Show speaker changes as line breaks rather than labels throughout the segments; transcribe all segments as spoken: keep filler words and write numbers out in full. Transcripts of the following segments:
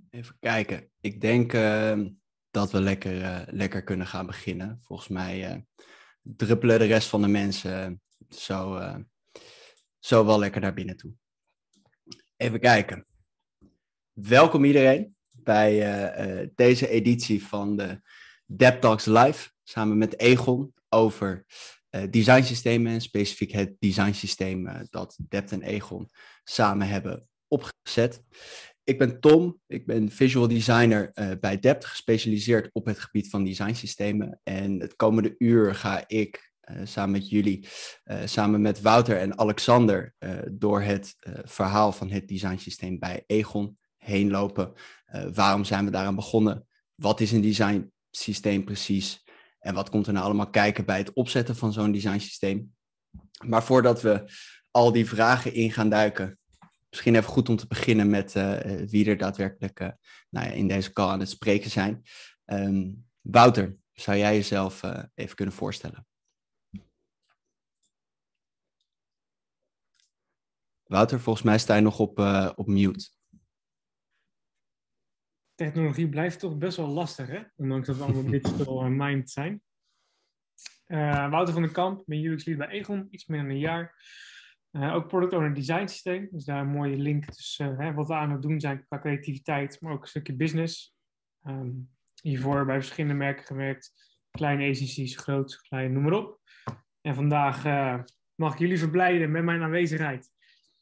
Even kijken. Ik denk uh, dat we lekker, uh, lekker kunnen gaan beginnen. Volgens mij uh, druppelen de rest van de mensen uh, zo, uh, zo wel lekker naar binnen toe. Even kijken. Welkom iedereen bij uh, uh, deze editie van de Debt Talks Live. Samen met Egon over uh, designsystemen en specifiek het designsysteem uh, dat Debt en Egon samen hebben opgezet. Ik ben Tom, ik ben visual designer uh, bij Debt, gespecialiseerd op het gebied van designsystemen. En het komende uur ga ik uh, samen met jullie, uh, samen met Wouter en Alexander, uh, door het uh, verhaal van het designsysteem bij Egon heen lopen. Uh, waarom zijn we daaraan begonnen? Wat is een designsysteem precies? En wat komt er nou allemaal kijken bij het opzetten van zo'n designsysteem? Maar voordat we al die vragen in gaan duiken, misschien even goed om te beginnen met uh, wie er daadwerkelijk uh, nou ja, in deze call aan het spreken zijn. Um, Wouter, zou jij jezelf uh, even kunnen voorstellen? Wouter, volgens mij sta je nog op, uh, op mute.
Technologie blijft toch best wel lastig, hè? Ondanks dat we allemaal digital mind zijn. Uh, Wouter van den Kamp, ben U X lead bij Egon, iets meer dan een jaar. Uh, ook product owner design systeem. Dus daar een mooie link tussen uh, hè, wat we aan het doen zijn qua creativiteit, maar ook een stukje business. Um, hiervoor bij verschillende merken gewerkt. Kleine agencies, groot, klein, noem maar op. En vandaag uh, mag ik jullie verblijden met mijn aanwezigheid.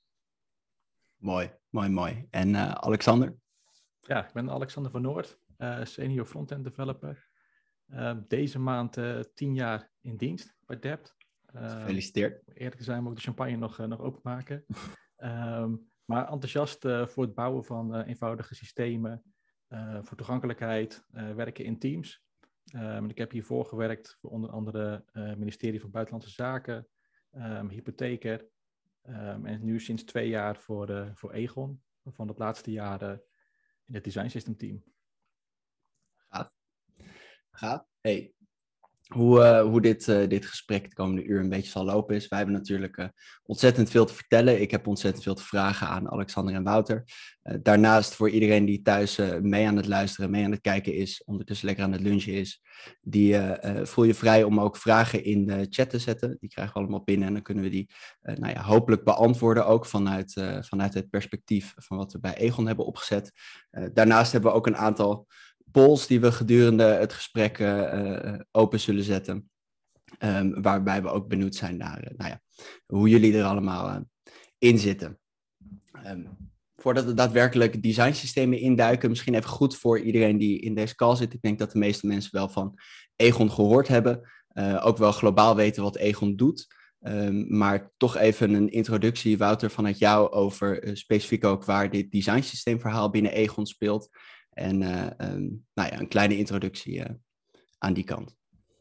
Mooi, mooi, mooi. En uh, Alexander?
Ja, ik ben Alexander van Noord, uh, senior frontend developer. Uh, deze maand uh, tien jaar in dienst bij Debt.
Uh, Gefeliciteerd.
Eerlijk gezegd moet ik de champagne nog, uh, nog openmaken. um, maar enthousiast uh, voor het bouwen van uh, eenvoudige systemen, uh, voor toegankelijkheid, uh, werken in teams. Um, ik heb hiervoor gewerkt voor onder andere het uh, ministerie van Buitenlandse Zaken, um, hypotheker. Um, en nu sinds twee jaar voor, uh, voor Egon, van het laatste jaar uh, in het design system team.
Gaaf. Gaaf. Hey. Hoe, uh, hoe dit, uh, dit gesprek het komende uur een beetje zal lopen is. Wij hebben natuurlijk uh, ontzettend veel te vertellen. Ik heb ontzettend veel te vragen aan Alexander en Wouter. Uh, daarnaast voor iedereen die thuis uh, mee aan het luisteren, mee aan het kijken is, ondertussen lekker aan het lunchen is, die uh, uh, voel je vrij om ook vragen in de chat te zetten. Die krijgen we allemaal binnen en dan kunnen we die uh, nou ja, hopelijk beantwoorden ook vanuit, uh, vanuit het perspectief van wat we bij Egon hebben opgezet. Uh, daarnaast hebben we ook een aantal polls die we gedurende het gesprek uh, uh, open zullen zetten. Um, waarbij we ook benieuwd zijn naar uh, nou ja, hoe jullie er allemaal uh, in zitten. Um, voordat we daadwerkelijk designsystemen induiken, misschien even goed voor iedereen die in deze call zit. Ik denk dat de meeste mensen wel van Egon gehoord hebben. Uh, ook wel globaal weten wat Egon doet. Um, maar toch even een introductie, Wouter, vanuit jou over uh, specifiek ook waar dit designsysteemverhaal binnen Egon speelt. En uh, um, nou ja, een kleine introductie uh, aan die kant.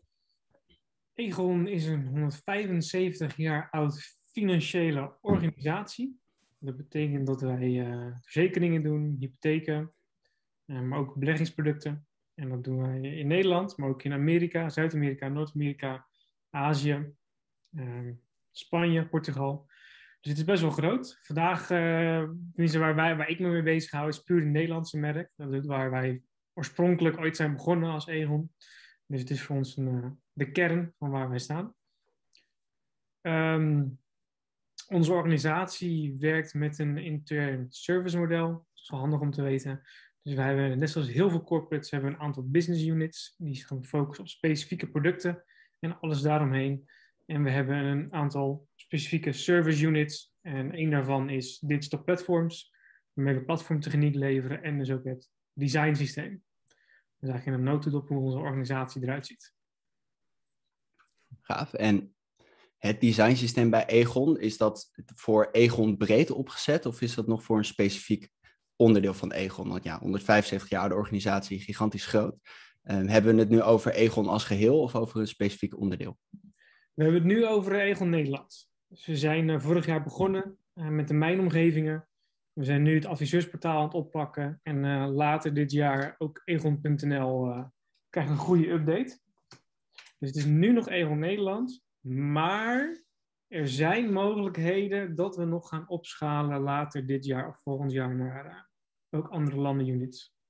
Egon is een honderdvijfenzeventig jaar oud financiële organisatie. Dat betekent dat wij uh, verzekeringen doen, hypotheken, uh, maar ook beleggingsproducten. En dat doen wij in Nederland, maar ook in Amerika, Zuid-Amerika, Noord-Amerika, Azië, uh, Spanje, Portugal. Dus het is best wel groot. Vandaag, uh, waar, wij, waar ik me mee bezig hou, is puur een Nederlandse merk. Dat is waar wij oorspronkelijk ooit zijn begonnen als Egon. Dus het is voor ons een, uh, de kern van waar wij staan. Um, onze organisatie werkt met een intern service model. Dat is wel handig om te weten. Dus wij hebben, net zoals heel veel corporates, hebben we een aantal business units. Die zich gaan focussen op specifieke producten en alles daaromheen. En we hebben een aantal specifieke service units. En één daarvan is digital platforms. Waarmee we platformtechniek leveren en dus ook het design systeem. Dus eigenlijk in een notendop op hoe onze organisatie eruit ziet.
Gaaf. En het designsysteem bij Egon, is dat voor Egon breed opgezet of is dat nog voor een specifiek onderdeel van Egon? Want ja, honderdvijfenzeventig jaar oude organisatie, gigantisch groot. Um, hebben we het nu over Egon als geheel of over een specifiek onderdeel?
We hebben het nu over Egon Nederland. Dus we zijn uh, vorig jaar begonnen uh, met de mijnomgevingen. We zijn nu het adviseursportaal aan het oppakken. En uh, later dit jaar ook Egon punt n l uh, krijgt een goede update. Dus het is nu nog Egon Nederland. Maar er zijn mogelijkheden dat we nog gaan opschalen later dit jaar of volgend jaar naar uh, ook andere landenunits.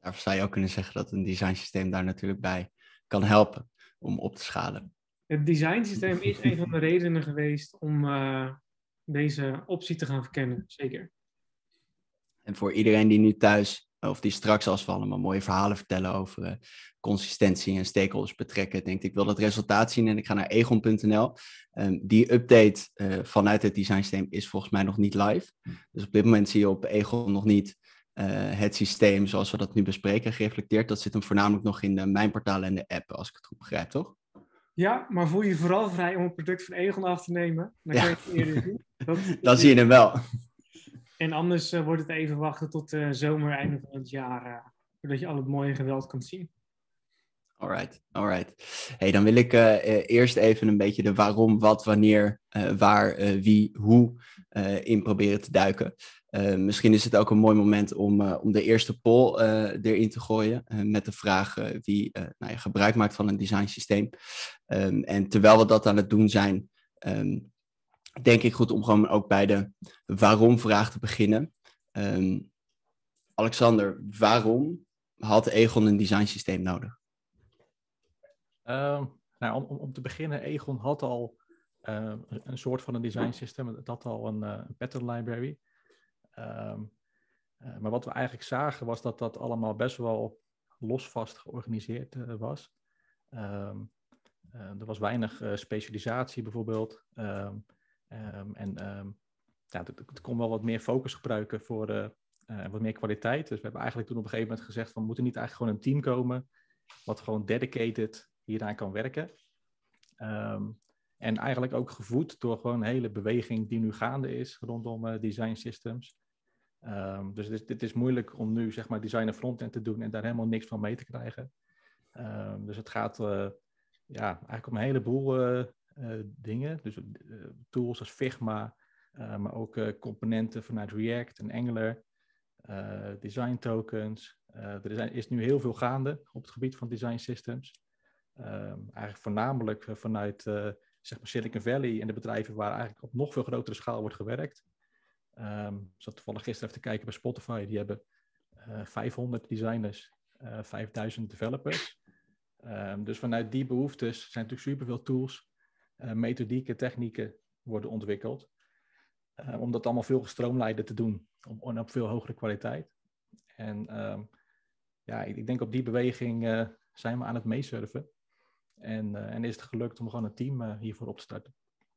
Daarvoor zou je ook kunnen zeggen dat een designsysteem daar natuurlijk bij kan helpen om op te schalen.
Het designsysteem is een van de redenen geweest om uh, deze optie te gaan verkennen, zeker.
En voor iedereen die nu thuis, of die straks als we allemaal mooie verhalen vertellen over uh, consistentie en stakeholders betrekken, denkt ik wil dat resultaat zien en ik ga naar egon punt n l. Um, die update uh, vanuit het designsysteem is volgens mij nog niet live. Dus op dit moment zie je op Egon nog niet uh, het systeem zoals we dat nu bespreken gereflecteerd. Dat zit hem voornamelijk nog in de mijnportalen en de app, als ik het goed begrijp, toch?
Ja, maar voel je vooral vrij om een product van Egon af te nemen. Dan kan
Ja.
je het eerder zien. Dat,
Dan zie je hem wel.
En anders uh, wordt het even wachten tot de uh, zomer, einde van het jaar. Uh, zodat je al het mooie geweld kan zien.
Alright, alright. Hey, dan wil ik uh, uh, eerst even een beetje de waarom, wat, wanneer, uh, waar, uh, wie, hoe uh, in proberen te duiken. Uh, misschien is het ook een mooi moment om, uh, om de eerste poll uh, erin te gooien. Uh, met de vraag uh, wie uh, nou ja, gebruik maakt van een design systeem. Um, en terwijl we dat aan het doen zijn, um, denk ik goed om gewoon ook bij de waarom vraag te beginnen. Um, Alexander, waarom had Egon een design systeem nodig?
Uh, nou, om, om te beginnen, Egon had al uh, een soort van een design system. Het had al een, uh, een pattern library. Um, uh, maar wat we eigenlijk zagen was dat dat allemaal best wel losvast georganiseerd uh, was. Um, uh, er was weinig uh, specialisatie bijvoorbeeld. Um, um, en um, ja, het, het kon wel wat meer focus gebruiken voor uh, uh, wat meer kwaliteit. Dus we hebben eigenlijk toen op een gegeven moment gezegd van we moeten niet eigenlijk gewoon een team komen wat gewoon dedicated hieraan kan werken. Um, en eigenlijk ook gevoed door gewoon een hele beweging die nu gaande is rondom uh, design systems. Um, dus dit, dit is moeilijk om nu zeg maar design en frontend te doen en daar helemaal niks van mee te krijgen. Um, dus het gaat uh, ja, eigenlijk om een heleboel uh, uh, dingen. Dus uh, tools als Figma, uh, maar ook uh, componenten vanuit React en Angular, uh, design tokens. Uh, er is, is nu heel veel gaande op het gebied van design systems. Um, eigenlijk voornamelijk vanuit uh, zeg maar Silicon Valley en de bedrijven waar eigenlijk op nog veel grotere schaal wordt gewerkt. Um, ik zat toevallig gisteren even te kijken bij Spotify. Die hebben uh, vijfhonderd designers, uh, vijfduizend developers. Um, dus vanuit die behoeftes zijn natuurlijk superveel tools, uh, methodieken, technieken worden ontwikkeld. Uh, om dat allemaal veel gestroomlijnder te doen. Om, om op veel hogere kwaliteit. En um, ja, ik, ik denk op die beweging uh, zijn we aan het meesurfen. En, uh, en is het gelukt om gewoon een team uh, hiervoor op te starten.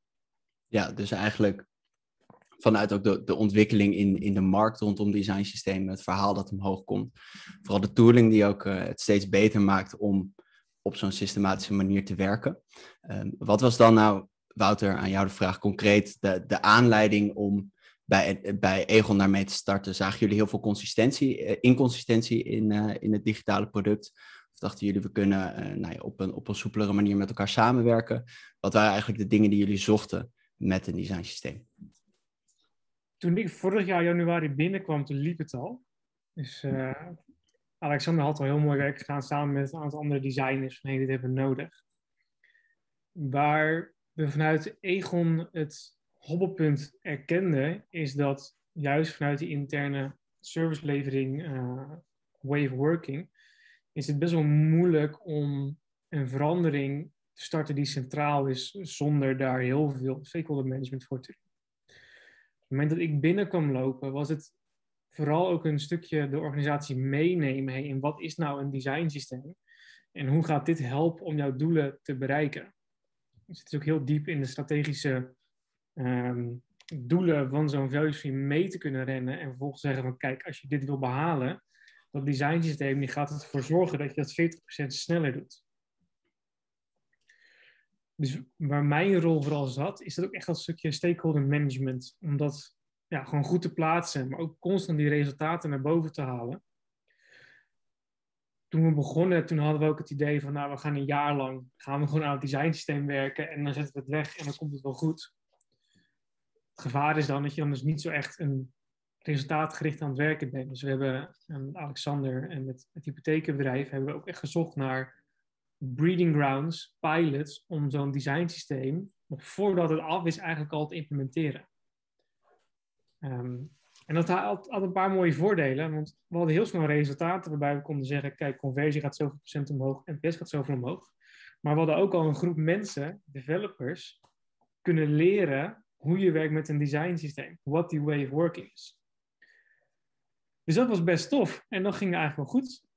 Ja, dus eigenlijk vanuit ook de, de ontwikkeling in, in de markt rondom designsystemen, het verhaal dat omhoog komt. Vooral de tooling die ook uh, het steeds beter maakt om op zo'n systematische manier te werken. Um, wat was dan nou, Wouter, aan jou de vraag concreet, de, de aanleiding om bij, bij Egon daarmee te starten? Zagen jullie heel veel consistentie, uh, inconsistentie in, uh, in het digitale product? Of dachten jullie, we kunnen uh, nou ja, op, een, op een soepelere manier met elkaar samenwerken? Wat waren eigenlijk de dingen die jullie zochten met een designsysteem?
Toen ik vorig jaar januari binnenkwam, toen liep het al. Dus uh, Alexander had al heel mooi werk gedaan samen met een aantal andere designers van hey, dit hebben we nodig. Waar we vanuit Egon het hobbelpunt erkenden, is dat juist vanuit die interne servicelevering, uh, way of working, is het best wel moeilijk om een verandering te starten die centraal is, zonder daar heel veel stakeholder management voor te doen. Op het moment dat ik binnen kwam lopen, was het vooral ook een stukje de organisatie meenemen. Hey, en wat is nou een design systeem? En hoe gaat dit helpen om jouw doelen te bereiken? Dus het is ook heel diep in de strategische um, doelen van zo'n value stream mee te kunnen rennen. En vervolgens zeggen van kijk, als je dit wil behalen, dat design systeem die gaat ervoor zorgen dat je dat veertig procent sneller doet. Dus waar mijn rol vooral zat, is dat ook echt dat stukje stakeholder management. Om dat ja, gewoon goed te plaatsen, maar ook constant die resultaten naar boven te halen. Toen we begonnen, toen hadden we ook het idee van, nou, we gaan een jaar lang, gaan we gewoon aan het designsysteem werken en dan zetten we het weg en dan komt het wel goed. Het gevaar is dan dat je dan dus niet zo echt een resultaatgericht aan het werken bent. Dus we hebben, en Alexander en het, het hypotheekbedrijf, hebben we ook echt gezocht naar breeding grounds, pilots, om zo'n designsysteem, nog voordat het af is, eigenlijk al te implementeren. Um, En dat had, had een paar mooie voordelen, want we hadden heel snel resultaten waarbij we konden zeggen, kijk, conversie gaat zoveel procent omhoog, N P S gaat zoveel omhoog. Maar we hadden ook al een groep mensen, developers, kunnen leren hoe je werkt met een design systeem, what the way of working is. Dus dat was best tof en dat ging eigenlijk wel goed.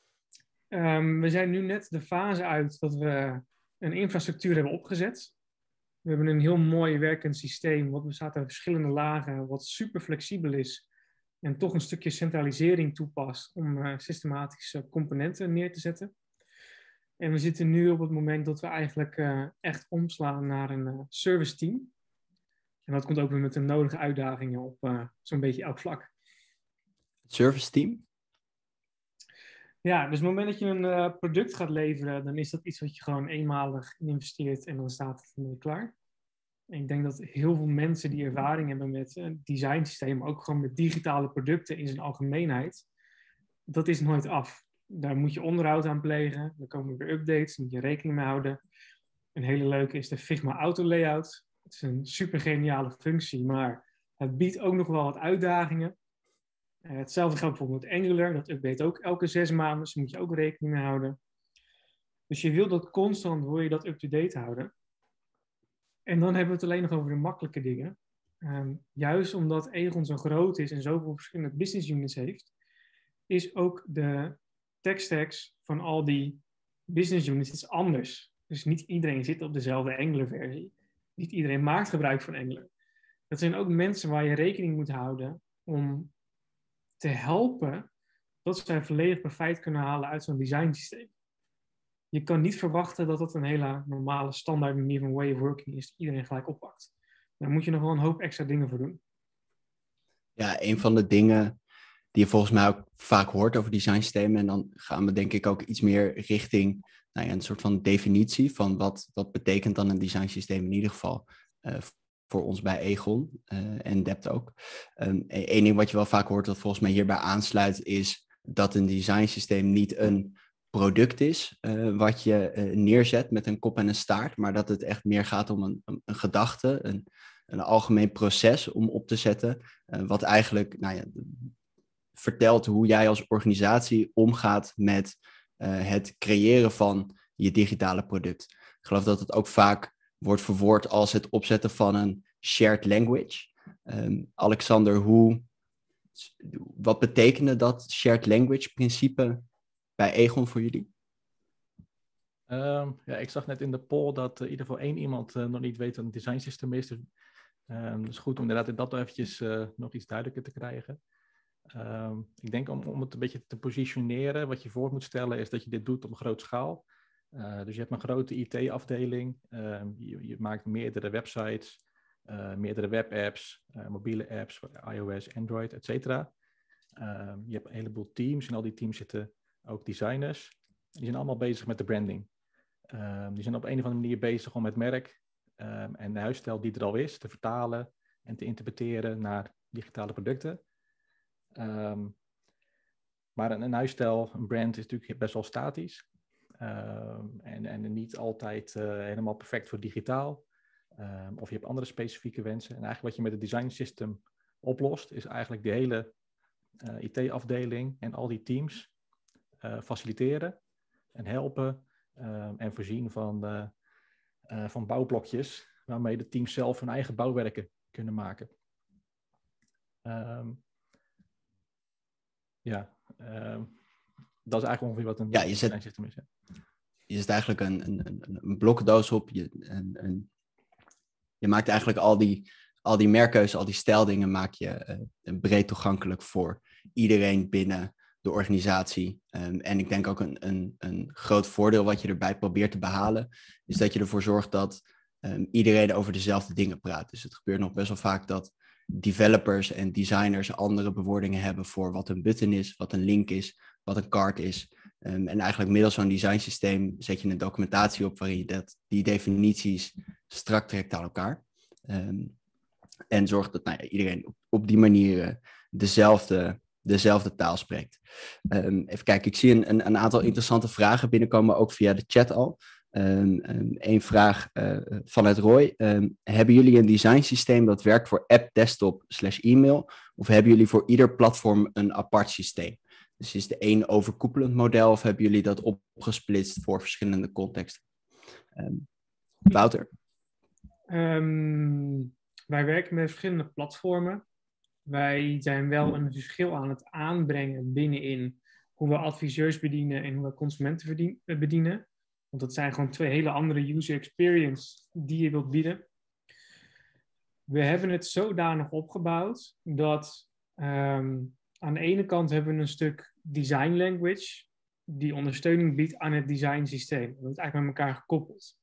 Um, we zijn nu net de fase uit dat we een infrastructuur hebben opgezet. We hebben een heel mooi werkend systeem, wat bestaat uit verschillende lagen, wat super flexibel is en toch een stukje centralisering toepast om uh, systematische componenten neer te zetten. En we zitten nu op het moment dat we eigenlijk uh, echt omslaan naar een uh, service team. En dat komt ook weer met de nodige uitdagingen op uh, zo'n beetje elk vlak.
Service team?
Ja, dus op het moment dat je een uh, product gaat leveren, dan is dat iets wat je gewoon eenmalig investeert en dan staat het ermee klaar. En ik denk dat heel veel mensen die ervaring hebben met een designsysteem, ook gewoon met digitale producten in zijn algemeenheid, dat is nooit af. Daar moet je onderhoud aan plegen, er komen weer updates, daar moet je rekening mee houden. Een hele leuke is de Figma Auto Layout. Het is een super geniale functie, maar het biedt ook nog wel wat uitdagingen. Uh, hetzelfde geldt bijvoorbeeld met Angular, dat update ook elke zes maanden, dus daar moet je ook rekening mee houden. Dus je wil dat constant, wil je dat up-to-date houden. En dan hebben we het alleen nog over de makkelijke dingen. Um, juist omdat Aegon zo groot is en zoveel verschillende business units heeft, is ook de tech stacks van al die business units iets anders. Dus niet iedereen zit op dezelfde Angular versie. Niet iedereen maakt gebruik van Angular. Dat zijn ook mensen waar je rekening moet houden om te helpen dat zij volledig profijt kunnen halen uit zo'n design systeem. Je kan niet verwachten dat dat een hele normale standaard manier van way of working is die iedereen gelijk oppakt. Daar moet je nog wel een hoop extra dingen voor doen.
Ja, een van de dingen die je volgens mij ook vaak hoort over designsystemen, en dan gaan we denk ik ook iets meer richting nou ja, een soort van definitie van wat, wat betekent dan een designsysteem in ieder geval uh, voor ons bij Aegon uh, en Dept ook. Um, Eén ding wat je wel vaak hoort dat volgens mij hierbij aansluit is dat een designsysteem niet een product is uh, wat je uh, neerzet met een kop en een staart, maar dat het echt meer gaat om een, een, een gedachte, een, een algemeen proces om op te zetten, uh, wat eigenlijk nou ja, vertelt hoe jij als organisatie omgaat met uh, het creëren van je digitale product. Ik geloof dat het ook vaak wordt verwoord als het opzetten van een shared language. Um, Alexander, hoe, wat betekende dat shared language principe bij Aegon voor jullie?
Um, ja, ik zag net in de poll dat uh, in ieder geval één iemand uh, nog niet weet wat een design system is. Dus um, het is goed om inderdaad dat eventjes uh, nog iets duidelijker te krijgen. Um, ik denk om, om het een beetje te positioneren, wat je voor moet stellen is dat je dit doet op een grote schaal. Uh, dus je hebt een grote I T-afdeling, uh, je, je maakt meerdere websites, uh, meerdere webapps, uh, mobiele apps, iOS, Android, et cetera. Uh, je hebt een heleboel teams en al die teams zitten ook designers. Die zijn allemaal bezig met de branding. Uh, die zijn op een of andere manier bezig om het merk um, en de huisstijl die er al is te vertalen en te interpreteren naar digitale producten. Um, maar een, een huisstijl, een brand is natuurlijk best wel statisch. Um, en, en niet altijd uh, helemaal perfect voor digitaal. Um, of je hebt andere specifieke wensen. En eigenlijk wat je met het design system oplost, is eigenlijk de hele uh, I T-afdeling en al die teams uh, faciliteren en helpen um, en voorzien van, uh, uh, van bouwblokjes waarmee de teams zelf hun eigen bouwwerken kunnen maken. Um, ja, um, dat is eigenlijk ongeveer wat een
ja, je zet,
design system is. Hè?
Je zet eigenlijk een, een, een, een blokkendoos op. Je, een, een, je maakt eigenlijk al die, al die merkkeuzes, al die stijldingen maak je uh, breed toegankelijk voor iedereen binnen de organisatie. Um, en ik denk ook een, een, een groot voordeel wat je erbij probeert te behalen, is dat je ervoor zorgt dat um, iedereen over dezelfde dingen praat. Dus het gebeurt nog best wel vaak dat developers en designers andere bewoordingen hebben voor wat een button is, wat een link is, wat een card is. Um, en eigenlijk middels zo'n designsysteem zet je een documentatie op waarin je dat, die definities strak trekt aan elkaar. Um, en zorgt dat nou ja, iedereen op, op die manier uh, dezelfde, dezelfde taal spreekt. Um, even kijken, ik zie een, een, een aantal interessante vragen binnenkomen, ook via de chat al. Um, um, Eén vraag uh, vanuit Roy. Um, hebben jullie een design systeem dat werkt voor app, desktop slash e-mail? Of hebben jullie voor ieder platform een apart systeem? Dus is de één overkoepelend model of hebben jullie dat opgesplitst voor verschillende contexten? Um, Wouter?
Um, wij werken met verschillende platformen. Wij zijn wel een verschil aan het aanbrengen binnenin hoe we adviseurs bedienen en hoe we consumenten bedienen. Want dat zijn gewoon twee hele andere user experience die je wilt bieden. We hebben het zodanig opgebouwd dat um, aan de ene kant hebben we een stuk design language die ondersteuning biedt aan het design systeem. Dat is eigenlijk met elkaar gekoppeld.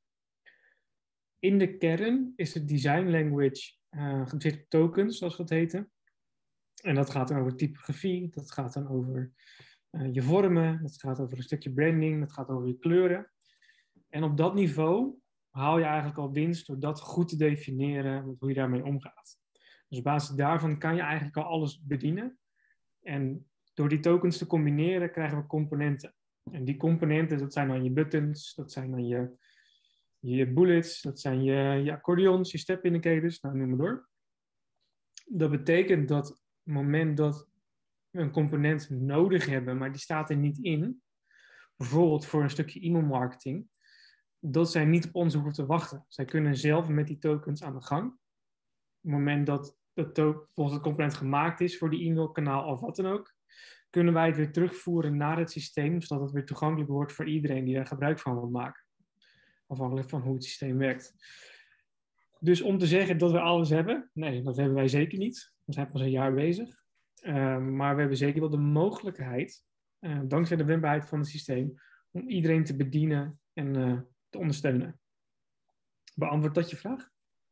In de kern is het design language uh, gebaseerd op tokens, zoals we dat heten. En dat gaat dan over typografie, dat gaat dan over uh, je vormen, dat gaat over een stukje branding, dat gaat over je kleuren. En op dat niveau haal je eigenlijk al winst door dat goed te definiëren, hoe je daarmee omgaat. Dus op basis daarvan kan je eigenlijk al alles bedienen. En door die tokens te combineren krijgen we componenten. En die componenten, dat zijn dan je buttons, dat zijn dan je, je bullets, dat zijn je, je accordeons, je step indicators, nou noem maar door. Dat betekent dat op het moment dat we een component nodig hebben, maar die staat er niet in, bijvoorbeeld voor een stukje e-mailmarketing, dat zij niet op ons hoeven te wachten. Zij kunnen zelf met die tokens aan de gang. Op het moment dat het volgens het component gemaakt is voor die e-mailkanaal of wat dan ook, kunnen wij het weer terugvoeren naar het systeem, zodat het weer toegankelijk wordt voor iedereen die er gebruik van wil maken. Afhankelijk van hoe het systeem werkt. Dus om te zeggen dat we alles hebben, nee, dat hebben wij zeker niet. We zijn pas een jaar bezig. Uh, maar we hebben zeker wel de mogelijkheid, uh, dankzij de wendbaarheid van het systeem, om iedereen te bedienen en uh, te ondersteunen. Beantwoordt dat je vraag?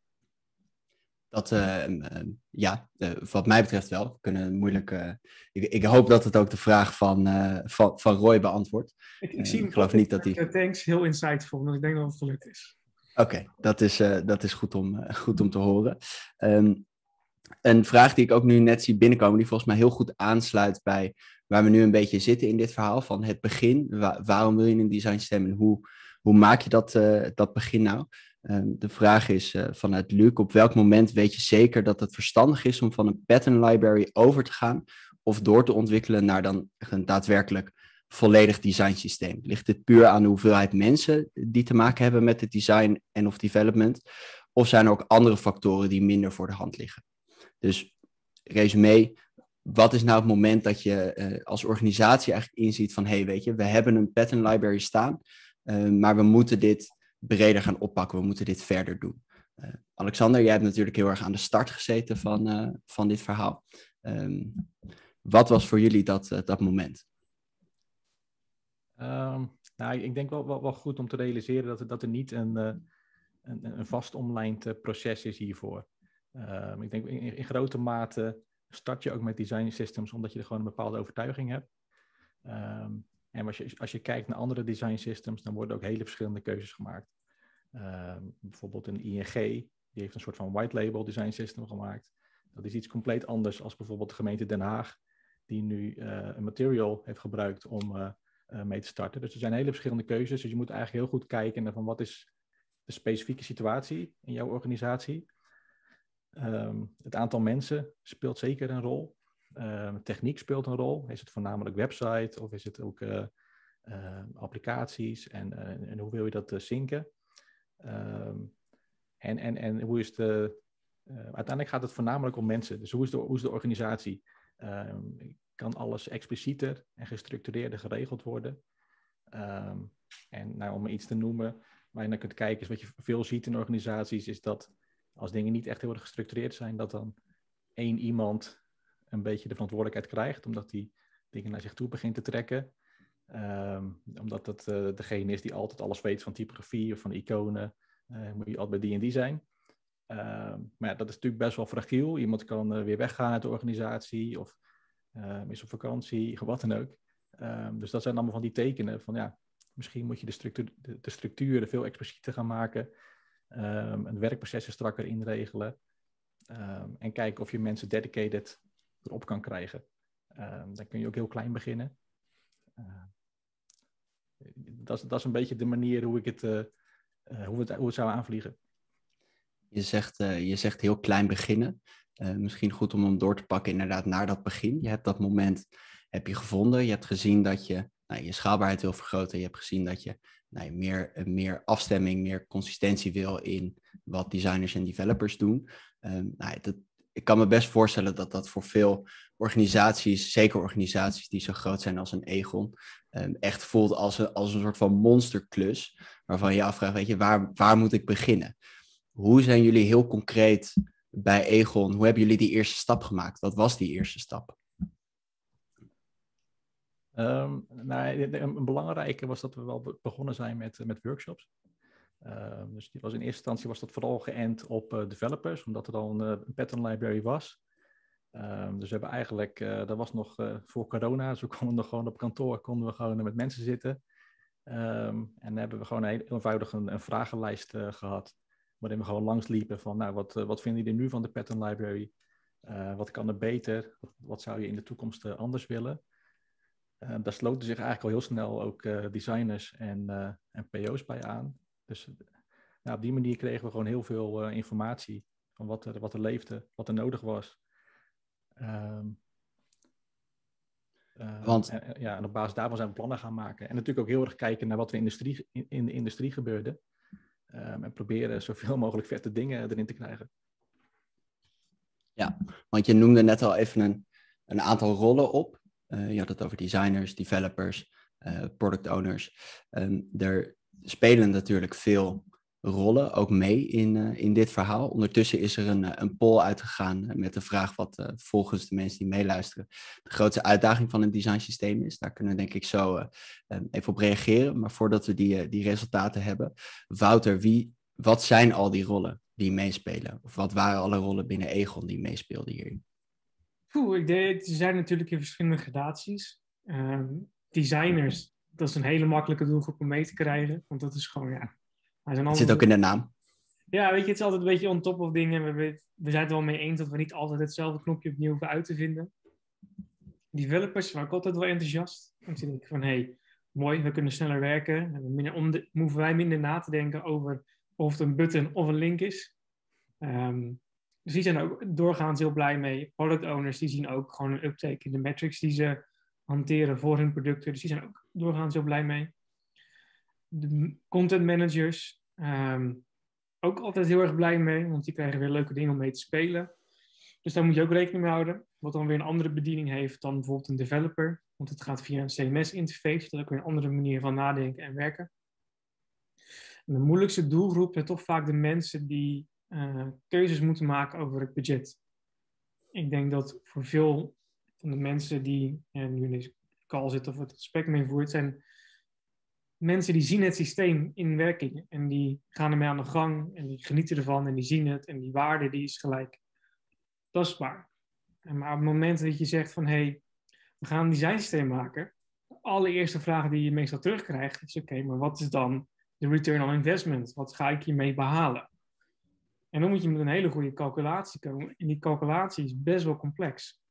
Dat, uh, uh, ja, uh, wat mij betreft wel. We kunnen moeilijk... Uh, ik, ik hoop dat het ook de vraag van, uh, van, van Roy beantwoordt.
Ik, ik zie
uh,
hem
ik geloof niet dat hij...
Thanks, heel insightful, want ik denk dat het gelukt is.
Oké, okay, dat is, uh, dat is goed, om, uh, goed om te horen. Um, een vraag die ik ook nu net zie binnenkomen, die volgens mij heel goed aansluit bij waar we nu een beetje zitten in dit verhaal, van het begin. Wa- waarom wil je een design systeem en hoe, hoe maak je dat, uh, dat begin nou? Um, de vraag is uh, vanuit Luc, op welk moment weet je zeker dat het verstandig is om van een pattern library over te gaan of door te ontwikkelen naar dan een daadwerkelijk volledig design systeem? Ligt dit puur aan de hoeveelheid mensen die te maken hebben met het design en of development? Of zijn er ook andere factoren die minder voor de hand liggen? Dus resume, wat is nou het moment dat je uh, als organisatie eigenlijk inziet van, hé, hey, weet je, we hebben een pattern library staan, uh, maar we moeten dit breder gaan oppakken, we moeten dit verder doen. Uh, Alexander, jij hebt natuurlijk heel erg aan de start gezeten van, uh, van dit verhaal. Um, wat was voor jullie dat, uh, dat moment?
Um, nou, ik denk wel, wel, wel goed om te realiseren dat er, dat er niet een, uh, een, een vast omlijnd uh, proces is hiervoor. Um, ik denk in, in grote mate start je ook met design systems omdat je er gewoon een bepaalde overtuiging hebt. Um, en als je, als je kijkt naar andere design systems, dan worden ook hele verschillende keuzes gemaakt. Um, bijvoorbeeld een I N G, die heeft een soort van white label design system gemaakt. Dat is iets compleet anders als bijvoorbeeld de gemeente Den Haag, die nu uh, een material heeft gebruikt om uh, uh, mee te starten. Dus er zijn hele verschillende keuzes, dus je moet eigenlijk heel goed kijken naar van wat is de specifieke situatie in jouw organisatie. Um, het aantal mensen speelt zeker een rol. Um, techniek speelt een rol. Is het voornamelijk website of is het ook uh, uh, applicaties en, uh, en hoe wil je dat uh, synken? Um, en, en, en hoe is de... Uh, uiteindelijk gaat het voornamelijk om mensen. Dus hoe is de, hoe is de organisatie? Um, kan alles explicieter en gestructureerder geregeld worden? Um, en nou, om iets te noemen, waar je naar kunt kijken, is wat je veel ziet in organisaties, is dat als dingen niet echt heel erg gestructureerd zijn, dat dan één iemand een beetje de verantwoordelijkheid krijgt, omdat die dingen naar zich toe begint te trekken. Um, omdat dat uh, degene is die altijd alles weet van typografie of van iconen. Uh, moet je altijd bij die en die zijn. Um, maar ja, dat is natuurlijk best wel fragiel. Iemand kan uh, weer weggaan uit de organisatie of uh, is op vakantie, wat dan ook. Um, dus dat zijn allemaal van die tekenen van ja, misschien moet je de, structuur, de, de structuren veel explicieter gaan maken. Um, een werkprocessen strakker inregelen. Um, en kijken of je mensen dedicated erop kan krijgen. Um, dan kun je ook heel klein beginnen. Uh, dat, is, dat is een beetje de manier hoe ik het, uh, uh, hoe het, hoe het zou aanvliegen.
Je zegt, uh, je zegt heel klein beginnen. Uh, misschien goed om hem door te pakken inderdaad naar dat begin. Je hebt dat moment heb je gevonden. Je hebt gezien dat je nou, je schaalbaarheid wil vergroten. Je hebt gezien dat je nou, meer, meer afstemming, meer consistentie wil in wat designers en developers doen. Um, nou, dat, ik kan me best voorstellen dat dat voor veel organisaties, zeker organisaties die zo groot zijn als een Aegon, um, echt voelt als een, als een soort van monsterklus, waarvan je je afvraagt, weet je, waar, waar moet ik beginnen? Hoe zijn jullie heel concreet bij Aegon, hoe hebben jullie die eerste stap gemaakt? Wat was die eerste stap?
Um, nou, een belangrijke was dat we wel begonnen zijn met, met workshops. Uh, dus die was in eerste instantie was dat vooral geënt op uh, developers, omdat er al een, uh, een pattern library was. Um, dus we hebben eigenlijk, uh, dat was nog uh, voor corona, dus we konden nog gewoon op kantoor, konden we gewoon met mensen zitten. Um, en dan hebben we gewoon heel eenvoudig een, een vragenlijst uh, gehad, waarin we gewoon langsliepen van, nou, wat, uh, wat vinden jullie nu van de pattern library? Uh, wat kan er beter? Wat, wat zou je in de toekomst uh, anders willen? Uh, daar sloten zich eigenlijk al heel snel ook uh, designers en, uh, en P O's bij aan. Dus nou, op die manier kregen we gewoon heel veel uh, informatie van wat er, wat er leefde, wat er nodig was. Um, uh,
Want...
en, ja, en op basis daarvan zijn we plannen gaan maken. En natuurlijk ook heel erg kijken naar wat er in, industrie, in, in de industrie gebeurde. Um, en proberen zoveel mogelijk vette dingen erin te krijgen.
Ja, want je noemde net al even een, een aantal rollen op. Uh, je had het over designers, developers, uh, product owners. Um, er spelen natuurlijk veel rollen ook mee in, uh, in dit verhaal. Ondertussen is er een, een poll uitgegaan met de vraag wat uh, volgens de mensen die meeluisteren de grootste uitdaging van een designsysteem is. Daar kunnen we denk ik zo uh, um, even op reageren. Maar voordat we die, uh, die resultaten hebben, Wouter, wie, wat zijn al die rollen die meespelen? Of wat waren alle rollen binnen Aegon die meespeelden hierin?
Oeh, ik denk, er zijn natuurlijk in verschillende gradaties. Um, designers, dat is een hele makkelijke doelgroep om mee te krijgen. Want dat is gewoon, ja... Het
altijd... zit ook in de naam.
Ja, weet je, het is altijd een beetje on top of dingen. We, we, we zijn het wel mee eens dat we niet altijd hetzelfde knopje opnieuw hoeven uit te vinden. Developers waren ook altijd wel enthousiast. En toen denk ik van, hé, hey, mooi, we kunnen sneller werken. En minder, om de, hoeven wij minder na te denken over of het een button of een link is. Um, Dus die zijn ook doorgaans heel blij mee. Product owners die zien ook gewoon een uptake in de metrics die ze hanteren voor hun producten. Dus die zijn ook doorgaans heel blij mee. De content managers um, ook altijd heel erg blij mee, want die krijgen weer leuke dingen om mee te spelen. Dus daar moet je ook rekening mee houden. Wat dan weer een andere bediening heeft dan bijvoorbeeld een developer. Want het gaat via een C M S-interface. Dat is ook weer een andere manier van nadenken en werken. En de moeilijkste doelgroep zijn toch vaak de mensen die Uh, keuzes moeten maken over het budget. Ik denk dat voor veel van de mensen die ja, nu in deze call zitten of het gesprek mee voert, zijn mensen die zien het systeem in werking en die gaan ermee aan de gang en die genieten ervan en die zien het en die waarde die is gelijk tastbaar. En maar op het moment dat je zegt van hé, hey, we gaan een designsysteem maken, de allereerste vraag die je meestal terugkrijgt is oké, okay, maar wat is dan de return on investment? Wat ga ik hiermee behalen? En dan moet je met een hele goede calculatie komen. En die calculatie is best wel complex.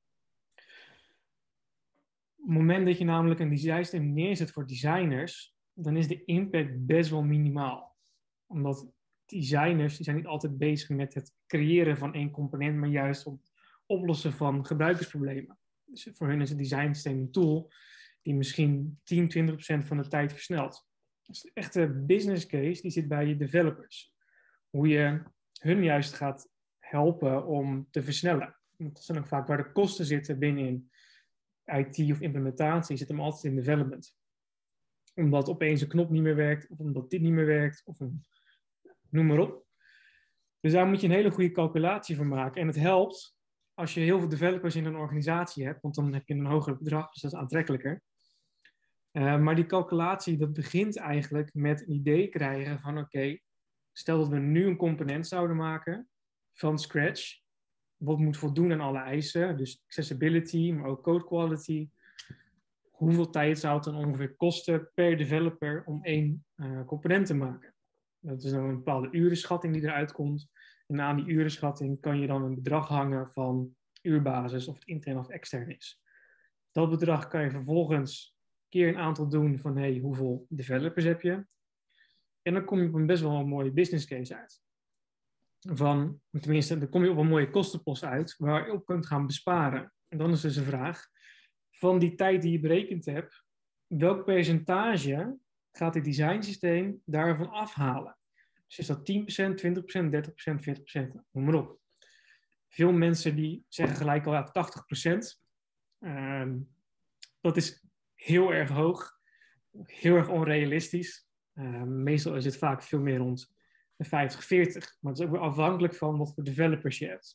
Op het moment dat je namelijk een designsysteem neerzet voor designers, dan is de impact best wel minimaal. Omdat designers die zijn niet altijd bezig met het creëren van één component, maar juist op het oplossen van gebruikersproblemen. Dus voor hun is het designsysteem een tool die misschien tien, twintig procent van de tijd versnelt. Dus de echte business case die zit bij je developers. Hoe je hun juist gaat helpen om te versnellen. Dat zijn ook vaak waar de kosten zitten binnenin I T of implementatie, zit hem altijd in development. Omdat opeens een knop niet meer werkt, of omdat dit niet meer werkt, of een, noem maar op. Dus daar moet je een hele goede calculatie voor maken. En het helpt als je heel veel developers in een organisatie hebt, want dan heb je een hoger bedrag, dus dat is aantrekkelijker. Uh, maar die calculatie, dat begint eigenlijk met een idee krijgen van oké, okay, stel dat we nu een component zouden maken van scratch. Wat moet voldoen aan alle eisen. Dus accessibility, maar ook code quality. Hoeveel tijd zou het dan ongeveer kosten per developer om één uh, component te maken? Dat is dan een bepaalde urenschatting die eruit komt. En aan die urenschatting kan je dan een bedrag hangen van uurbasis of het intern of extern is. Dat bedrag kan je vervolgens keer een aantal doen van hey, hoeveel developers heb je? En dan kom je op een best wel een mooie business case uit. Van, tenminste, dan kom je op een mooie kostenpost uit waar je op kunt gaan besparen. En dan is dus de vraag, van die tijd die je berekend hebt, welk percentage gaat het designsysteem daarvan afhalen? Dus is dat tien procent, twintig procent, dertig procent, veertig procent? Noem maar op. Veel mensen die zeggen gelijk al ja, tachtig procent. Uh, dat is heel erg hoog. Heel erg onrealistisch. Uh, meestal is het vaak veel meer rond de vijftig, veertig. Maar het is ook weer afhankelijk van wat voor developers je hebt.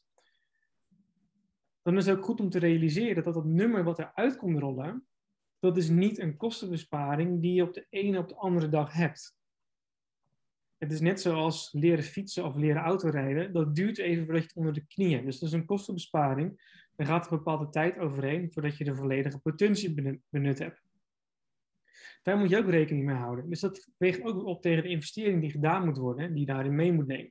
Dan is het ook goed om te realiseren dat dat nummer wat eruit komt rollen, dat is niet een kostenbesparing die je op de ene op de andere dag hebt. Het is net zoals leren fietsen of leren autorijden. Dat duurt even voordat je het onder de knieën. Dus dat is een kostenbesparing. Er gaat een bepaalde tijd overheen voordat je de volledige potentie benut, benut hebt. Daar moet je ook rekening mee houden. Dus dat weegt ook op tegen de investering die gedaan moet worden, die je daarin mee moet nemen.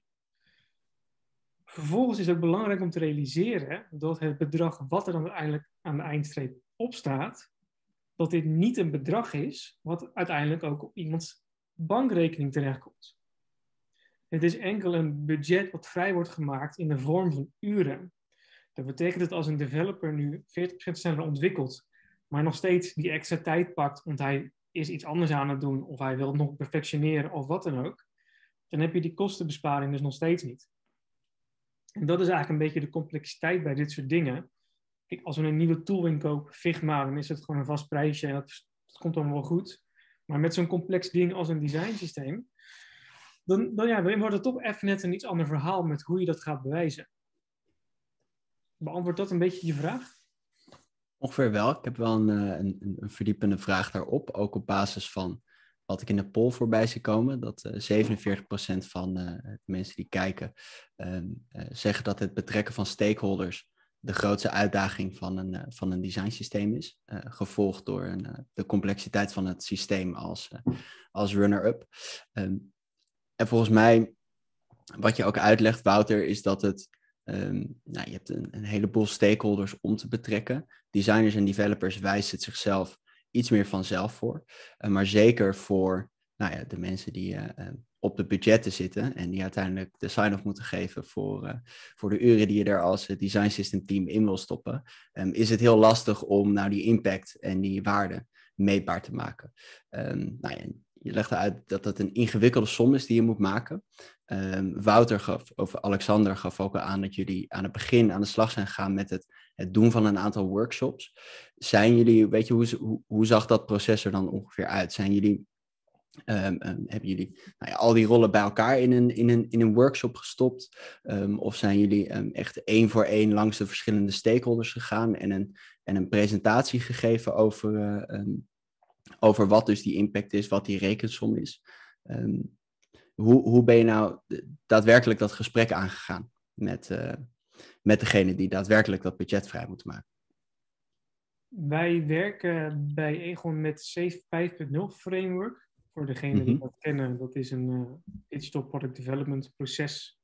Vervolgens is het ook belangrijk om te realiseren dat het bedrag wat er dan uiteindelijk aan de eindstreep op staat, dat dit niet een bedrag is wat uiteindelijk ook op iemands bankrekening terechtkomt. Het is enkel een budget wat vrij wordt gemaakt in de vorm van uren. Dat betekent dat als een developer nu veertig procent sneller ontwikkelt, maar nog steeds die extra tijd pakt, want hij is iets anders aan het doen, of hij wil het nog perfectioneren, of wat dan ook, dan heb je die kostenbesparing dus nog steeds niet. En dat is eigenlijk een beetje de complexiteit bij dit soort dingen. Kijk, als we een nieuwe tool inkopen, Figma, dan is het gewoon een vast prijsje en dat, dat komt dan wel goed. Maar met zo'n complex ding als een designsysteem, dan, dan, ja, dan wordt het toch even net een iets ander verhaal met hoe je dat gaat bewijzen. Beantwoordt dat een beetje je vraag?
Ongeveer wel. Ik heb wel een, een, een verdiepende vraag daarop. Ook op basis van wat ik in de poll voorbij zie komen. Dat uh, zevenenveertig procent van uh, de mensen die kijken um, uh, zeggen dat het betrekken van stakeholders de grootste uitdaging van een, uh, van een designsysteem is. Uh, gevolgd door een, uh, de complexiteit van het systeem als, uh, als runner-up. Um, en volgens mij, wat je ook uitlegt, Wouter, is dat het Um, nou, je hebt een, een heleboel stakeholders om te betrekken. Designers en developers wijzen het zichzelf iets meer vanzelf voor. Uh, maar zeker voor nou ja, de mensen die uh, uh, op de budgetten zitten en die uiteindelijk de sign-off moeten geven voor, uh, voor de uren die je er als uh, design system team in wil stoppen, um, is het heel lastig om nou die impact en die waarde meetbaar te maken. Um, nou ja, je legt uit dat het een ingewikkelde som is die je moet maken. Um, Wouter gaf, of Alexander gaf ook al aan dat jullie aan het begin aan de slag zijn gegaan met het, het doen van een aantal workshops. Zijn jullie, weet je, hoe, hoe, hoe zag dat proces er dan ongeveer uit? Zijn jullie, um, um, hebben jullie nou ja, al die rollen bij elkaar in een, in een, in een workshop gestopt? Um, of zijn jullie um, echt één voor één langs de verschillende stakeholders gegaan en een, en een presentatie gegeven over, uh, um, over wat dus die impact is, wat die rekensom is? Um, Hoe, hoe ben je nou daadwerkelijk dat gesprek aangegaan met, uh, met degene die daadwerkelijk dat budget vrij moeten maken?
Wij werken bij Egon met Safe vijf punt nul framework. Voor degenen die
Mm-hmm.
dat kennen, dat is een uh, digital product development proces.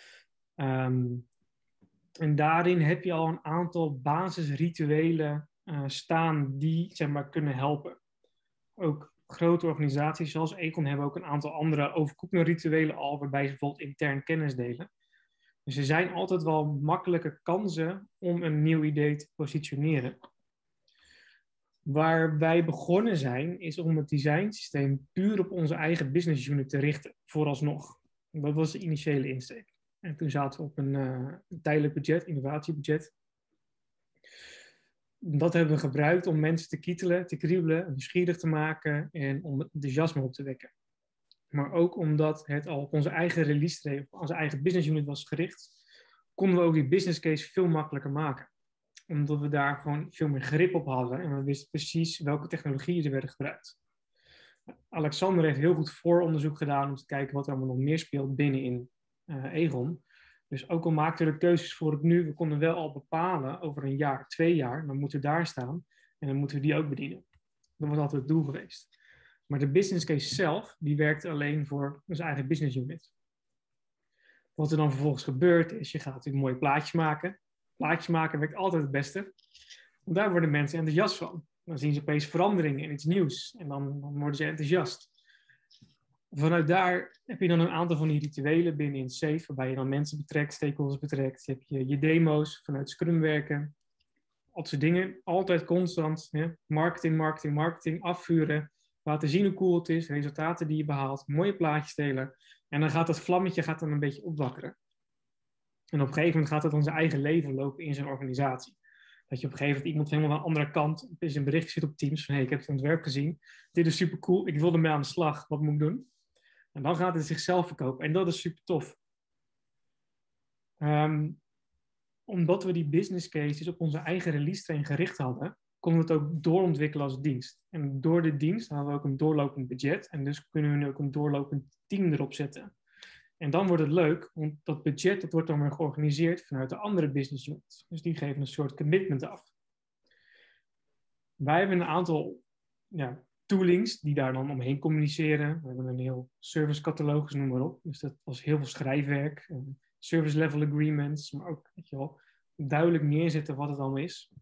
Um, en daarin heb je al een aantal basisrituelen uh, staan die zeg maar, kunnen helpen. Ook grote organisaties zoals Egon hebben ook een aantal andere overkoepelende rituelen al, waarbij ze bijvoorbeeld intern kennis delen. Dus er zijn altijd wel makkelijke kansen om een nieuw idee te positioneren. Waar wij begonnen zijn, is om het designsysteem puur op onze eigen business unit te richten, vooralsnog. Dat was de initiële insteek. En toen zaten we op een, uh, een tijdelijk budget, innovatiebudget. Dat hebben we gebruikt om mensen te kietelen, te kriebelen, nieuwsgierig te maken en om enthousiasme op te wekken. Maar ook omdat het al op onze eigen release stream, op onze eigen business unit was gericht, konden we ook die business case veel makkelijker maken. Omdat we daar gewoon veel meer grip op hadden en we wisten precies welke technologieën er werden gebruikt. Alexander heeft heel goed vooronderzoek gedaan om te kijken wat er allemaal nog meer speelt binnenin uh, Egon. Dus ook al maakten we de keuzes voor het nu, we konden wel al bepalen over een jaar, twee jaar, dan moeten we daar staan en dan moeten we die ook bedienen. Dat was altijd het doel geweest. Maar de business case zelf, die werkte alleen voor onze eigen business unit. Wat er dan vervolgens gebeurt is, je gaat natuurlijk mooie plaatjes maken. Plaatjes maken werkt altijd het beste. Want daar worden mensen enthousiast van. Dan zien ze opeens veranderingen en iets nieuws. En dan, dan worden ze enthousiast. Vanuit daar heb je dan een aantal van die rituelen binnen in Safe, waarbij je dan mensen betrekt, stakeholders betrekt. Je hebt je, je demo's vanuit Scrum werken. Al soort dingen. Altijd constant. Hè? Marketing, marketing, marketing. Afvuren. Laten zien hoe cool het is. Resultaten die je behaalt. Mooie plaatjes delen. En dan gaat dat vlammetje gaat dan een beetje opwakkeren. En op een gegeven moment gaat het dan zijn eigen leven lopen in zijn organisatie. Dat je op een gegeven moment iemand helemaal aan de andere kant is een bericht zit op Teams van hey, ik heb het ontwerp gezien. Dit is super cool. Ik wil ermee aan de slag. Wat moet ik doen? En dan gaat het zichzelf verkopen. En dat is super tof. Um, omdat we die business cases op onze eigen release train gericht hadden, konden we het ook doorontwikkelen als dienst. En door de dienst hadden we ook een doorlopend budget. En dus kunnen we nu ook een doorlopend team erop zetten. En dan wordt het leuk, want dat budget dat wordt dan weer georganiseerd vanuit de andere business units. Dus die geven een soort commitment af. Wij hebben een aantal ja, toolings die daar dan omheen communiceren. We hebben een heel servicecatalogus, noem maar op. Dus dat was heel veel schrijfwerk, service level agreements, maar ook weet je wel, duidelijk neerzetten wat het allemaal is.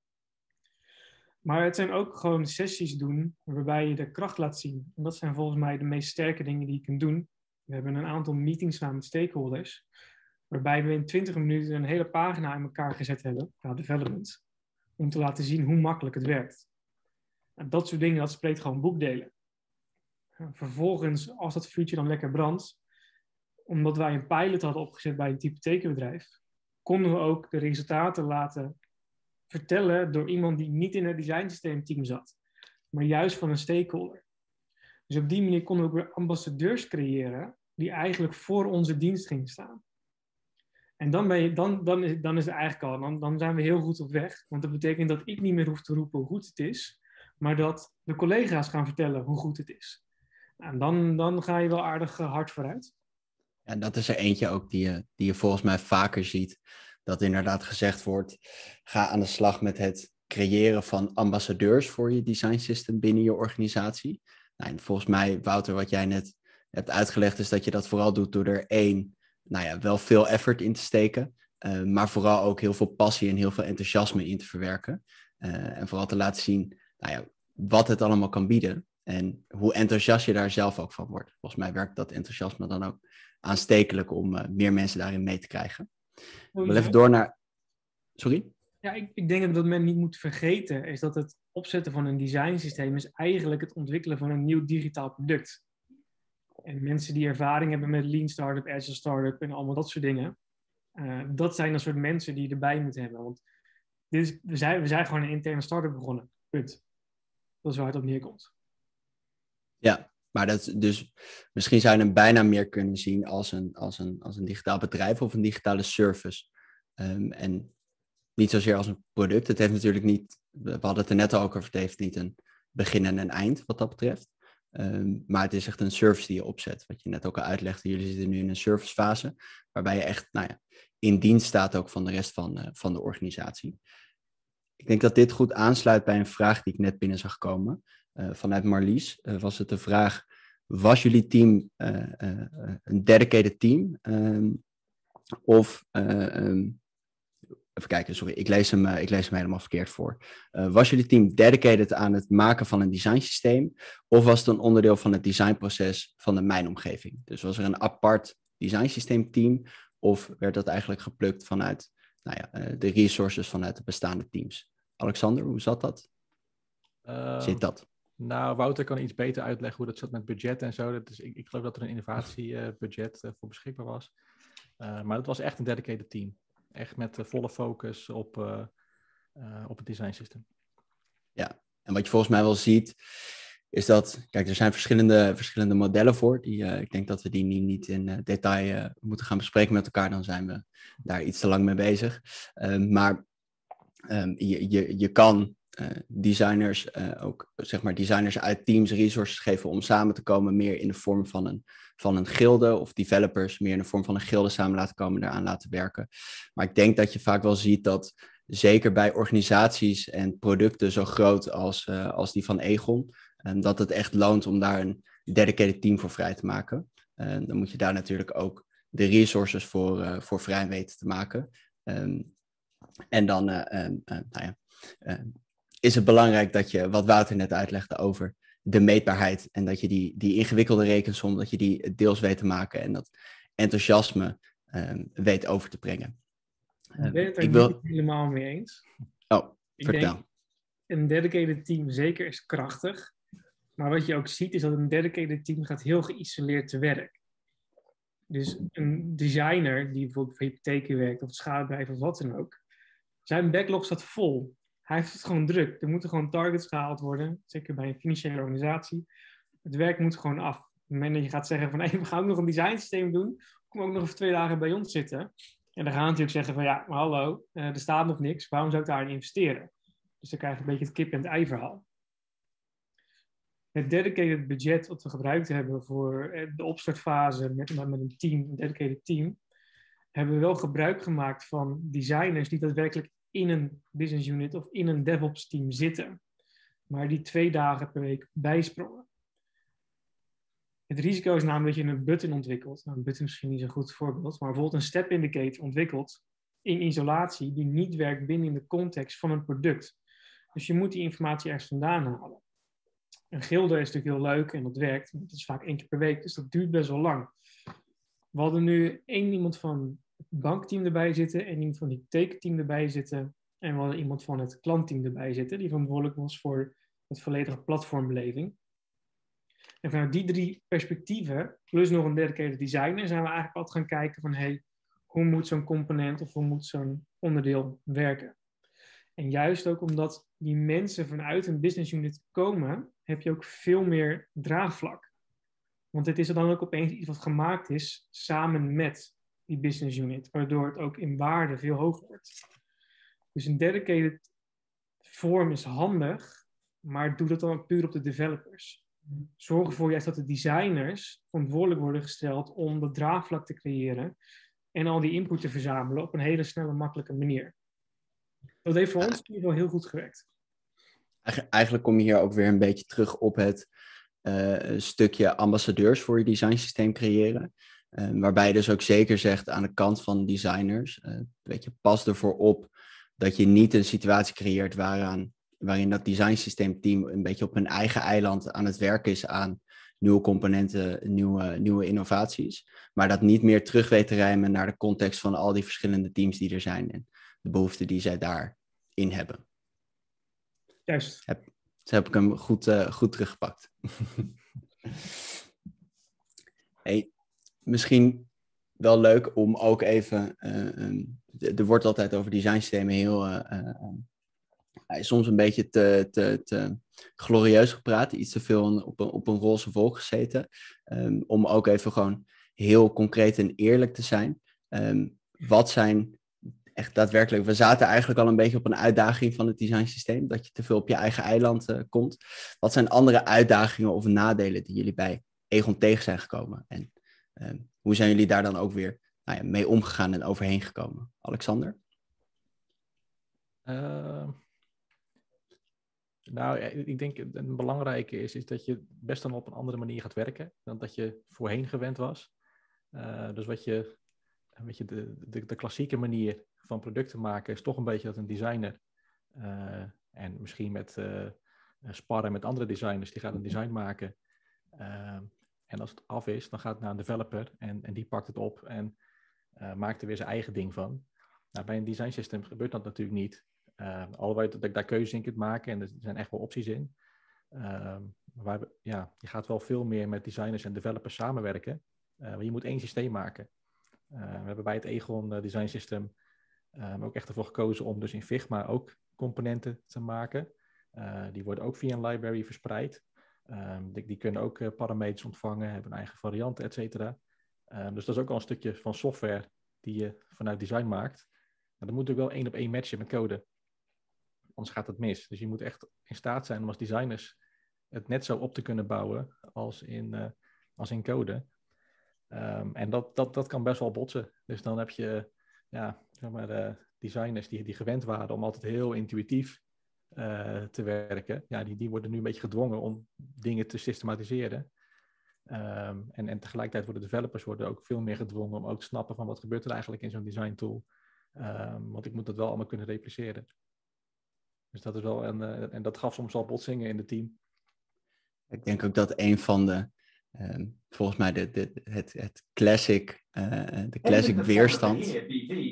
Maar het zijn ook gewoon sessies doen waarbij je de kracht laat zien. En dat zijn volgens mij de meest sterke dingen die je kunt doen. We hebben een aantal meetings samen met stakeholders, waarbij we in twintig minuten een hele pagina in elkaar gezet hebben, qua development, om te laten zien hoe makkelijk het werkt. En dat soort dingen, dat spreekt gewoon boekdelen. Vervolgens, als dat vuurtje dan lekker brandt, omdat wij een pilot hadden opgezet bij een hypotheekbedrijf, konden we ook de resultaten laten vertellen door iemand die niet in het designsysteemteam zat, maar juist van een stakeholder. Dus op die manier konden we ook weer ambassadeurs creëren die eigenlijk voor onze dienst gingen staan. En dan, ben je, dan, dan, is, dan is het eigenlijk al, dan, dan zijn we heel goed op weg. Want dat betekent dat ik niet meer hoef te roepen hoe goed het is, maar dat de collega's gaan vertellen hoe goed het is. En dan, dan ga je wel aardig hard vooruit.
En dat is er eentje ook die je, die je volgens mij vaker ziet. Dat inderdaad gezegd wordt, ga aan de slag met het creëren van ambassadeurs voor je design system binnen je organisatie. Nou, en volgens mij, Wouter, wat jij net hebt uitgelegd, is dat je dat vooral doet door er één, nou ja, wel veel effort in te steken, uh, maar vooral ook heel veel passie en heel veel enthousiasme in te verwerken. Uh, en vooral te laten zien, nou ja, wat het allemaal kan bieden en hoe enthousiast je daar zelf ook van wordt. Volgens mij werkt dat enthousiasme dan ook aanstekelijk om uh, meer mensen daarin mee te krijgen. Ik wil even door naar... Sorry?
Ja, ik, ik denk dat men niet moet vergeten is dat het opzetten van een designsysteem is eigenlijk het ontwikkelen van een nieuw digitaal product. En mensen die ervaring hebben met Lean Startup, Agile Startup en allemaal dat soort dingen, uh, dat zijn een soort mensen die je erbij moet hebben. Want dit is, we, zijn, we zijn gewoon een interne start-up begonnen. Punt. Dat is waar het op neerkomt.
Ja, maar dat, dus misschien zou je hem bijna meer kunnen zien als een, als een, als een digitaal bedrijf of een digitale service. Um, en niet zozeer als een product. Het heeft natuurlijk niet, we hadden het er net al over, het heeft niet een begin en een eind wat dat betreft. Um, maar het is echt een service die je opzet. Wat je net ook al uitlegde, jullie zitten nu in een servicefase, waarbij je echt nou ja, in dienst staat ook van de rest van, uh, van de organisatie. Ik denk dat dit goed aansluit bij een vraag die ik net binnen zag komen. Uh, vanuit Marlies uh, was het de vraag, was jullie team uh, uh, een dedicated team? Um, of... Uh, um, Even kijken, sorry, ik lees hem, uh, ik lees hem helemaal verkeerd voor. Uh, was jullie team dedicated aan het maken van een designsysteem? Of was het een onderdeel van het designproces van de mijnomgeving? Dus was er een apart designsysteemteam? Of werd dat eigenlijk geplukt vanuit nou ja, uh, de resources vanuit de bestaande teams? Alexander, hoe zat dat? Uh, Zit dat?
Nou, Wouter kan iets beter uitleggen hoe dat zat met budget en zo. Dus ik, ik geloof dat er een innovatiebudget uh, voor beschikbaar was. Uh, maar het was echt een dedicated team. Echt met uh, volle focus op, uh, uh, op het design system.
Ja, en wat je volgens mij wel ziet, is dat, kijk, er zijn verschillende, verschillende modellen voor. Die, uh, ik denk dat we die niet, niet in uh, detail uh, moeten gaan bespreken met elkaar. Dan zijn we daar iets te lang mee bezig. Um, maar um, je, je, je kan uh, designers, uh, ook zeg maar designers uit teams resources geven om samen te komen, meer in de vorm van een, van een gilde, of developers meer in de vorm van een gilde samen laten komen, daaraan laten werken. Maar ik denk dat je vaak wel ziet dat, zeker bij organisaties en producten zo groot als, uh, als die van Aegon, um, dat het echt loont om daar een dedicated team voor vrij te maken. Uh, dan moet je daar natuurlijk ook de resources voor, uh, voor vrij weten te maken. Um, en dan, uh, um, uh, nou ja, uh, is het belangrijk dat je, wat Wouter net uitlegde over de meetbaarheid en dat je die, die ingewikkelde rekensom, dat je die deels weet te maken en dat enthousiasme um, weet over te brengen.
Um, ik ben het er
ik
niet
wil...
helemaal mee eens.
Oh,
ik
vertel.
Denk, een dedicated team zeker is krachtig, maar wat je ook ziet is dat een dedicated team gaat heel geïsoleerd te werk. Dus een designer die bijvoorbeeld voor hypotheken werkt of het schadebedrijf of wat dan ook, zijn backlog staat vol. Hij heeft het gewoon druk. Er moeten gewoon targets gehaald worden, zeker bij een financiële organisatie. Het werk moet gewoon af. Op het moment dat je gaat zeggen van hey, we gaan ook nog een design systeem doen, kom ook nog even twee dagen bij ons zitten. En dan gaan we natuurlijk zeggen van ja, maar hallo, er staat nog niks, waarom zou ik daarin investeren? Dus dan krijg je een beetje het kip en het ei verhaal. Het dedicated budget wat we gebruikt hebben voor de opstartfase met, met een team, een dedicated team, hebben we wel gebruik gemaakt van designers die daadwerkelijk in een business unit of in een DevOps team zitten, maar die twee dagen per week bijsprongen. Het risico is namelijk dat je een button ontwikkelt. Nou, een button is misschien niet zo'n goed voorbeeld, maar bijvoorbeeld een step indicator ontwikkelt in isolatie die niet werkt binnen in de context van een product. Dus je moet die informatie ergens vandaan halen. Een gilder is natuurlijk heel leuk en dat werkt. Dat is vaak één keer per week, dus dat duurt best wel lang. We hadden nu één iemand van het bankteam erbij zitten en iemand van het hypotheekteam erbij zitten. En we hadden iemand van het klantteam erbij zitten, die verantwoordelijk was voor het volledige platformbeleving. En vanuit die drie perspectieven, plus nog een dedicated designer, zijn we eigenlijk altijd gaan kijken van hey, hoe moet zo'n component of hoe moet zo'n onderdeel werken? En juist ook omdat die mensen vanuit een business unit komen, heb je ook veel meer draagvlak. Want het is er dan ook opeens iets wat gemaakt is samen met die business unit, waardoor het ook in waarde veel hoger wordt. Dus een dedicated vorm is handig, maar doe dat dan ook puur op de developers. Zorg ervoor juist dat de designers verantwoordelijk worden gesteld om dat draagvlak te creëren en al die input te verzamelen op een hele snelle, makkelijke manier. Dat heeft voor ons in ieder geval heel goed gewerkt.
Eigenlijk kom je hier ook weer een beetje terug op het uh, stukje ambassadeurs voor je designsysteem creëren. Uh, waarbij je dus ook zeker zegt aan de kant van designers, uh, weet je, pas ervoor op dat je niet een situatie creëert waaraan, waarin dat designsysteemteam een beetje op hun eigen eiland aan het werken is aan nieuwe componenten, nieuwe, nieuwe innovaties. Maar dat niet meer terug weet te rijmen naar de context van al die verschillende teams die er zijn en de behoeften die zij daarin hebben.
Juist.
Heb, dus heb ik hem goed, uh, goed teruggepakt. Hey, misschien wel leuk om ook even... Uh, um, er wordt altijd over designsystemen heel... Uh, uh, soms een beetje te, te, te glorieus gepraat. Iets te veel op een, op een roze wolk gezeten. Um, om ook even gewoon heel concreet en eerlijk te zijn. Um, wat zijn... Echt daadwerkelijk, we zaten eigenlijk al een beetje op een uitdaging van het designsysteem, dat je te veel op je eigen eiland uh, komt. Wat zijn andere uitdagingen of nadelen die jullie bij Egon tegen zijn gekomen? En uh, hoe zijn jullie daar dan ook weer nou ja, mee omgegaan en overheen gekomen? Alexander?
Uh, nou, ik denk een belangrijke is, is dat je best dan op een andere manier gaat werken dan dat je voorheen gewend was. Uh, dus wat je, weet je de, de, de klassieke manier van producten maken is toch een beetje dat een designer uh, en misschien met uh, sparren met andere designers, die gaat een design maken. Uh, en als het af is, dan gaat het naar een developer en, en die pakt het op en uh, maakt er weer zijn eigen ding van. Nou, bij een design system gebeurt dat natuurlijk niet. Uh, alhoewel dat ik daar keuzes in kunt maken en er zijn echt wel opties in. Uh, maar ja, je gaat wel veel meer met designers en developers samenwerken. Uh, maar je moet één systeem maken. Uh, we hebben bij het Egon uh, Design System um, ook echt ervoor gekozen om dus in Figma ook componenten te maken. Uh, die worden ook via een library verspreid. Um, die, die kunnen ook uh, parameters ontvangen, hebben een eigen variant, et cetera. Um, dus dat is ook al een stukje van software die je vanuit design maakt. Maar dat moet ook wel één op één matchen met code. Anders gaat het mis. Dus je moet echt in staat zijn om als designers het net zo op te kunnen bouwen als in, uh, als in code. Um, en dat, dat, dat kan best wel botsen. Dus dan heb je ja, zeg maar, uh, designers die, die gewend waren om altijd heel intuïtief uh, te werken. Ja, die, die worden nu een beetje gedwongen om dingen te systematiseren. Um, en, en tegelijkertijd worden developers worden ook veel meer gedwongen om ook te snappen van wat gebeurt er eigenlijk in zo'n design tool. Um, want ik moet dat wel allemaal kunnen repliceren. Dus dat is wel, en, uh, en dat gaf soms al botsingen in het team.
Ik denk ook dat een van de, um, volgens mij de, de, het, het classic, uh, de classic weerstand. Zo,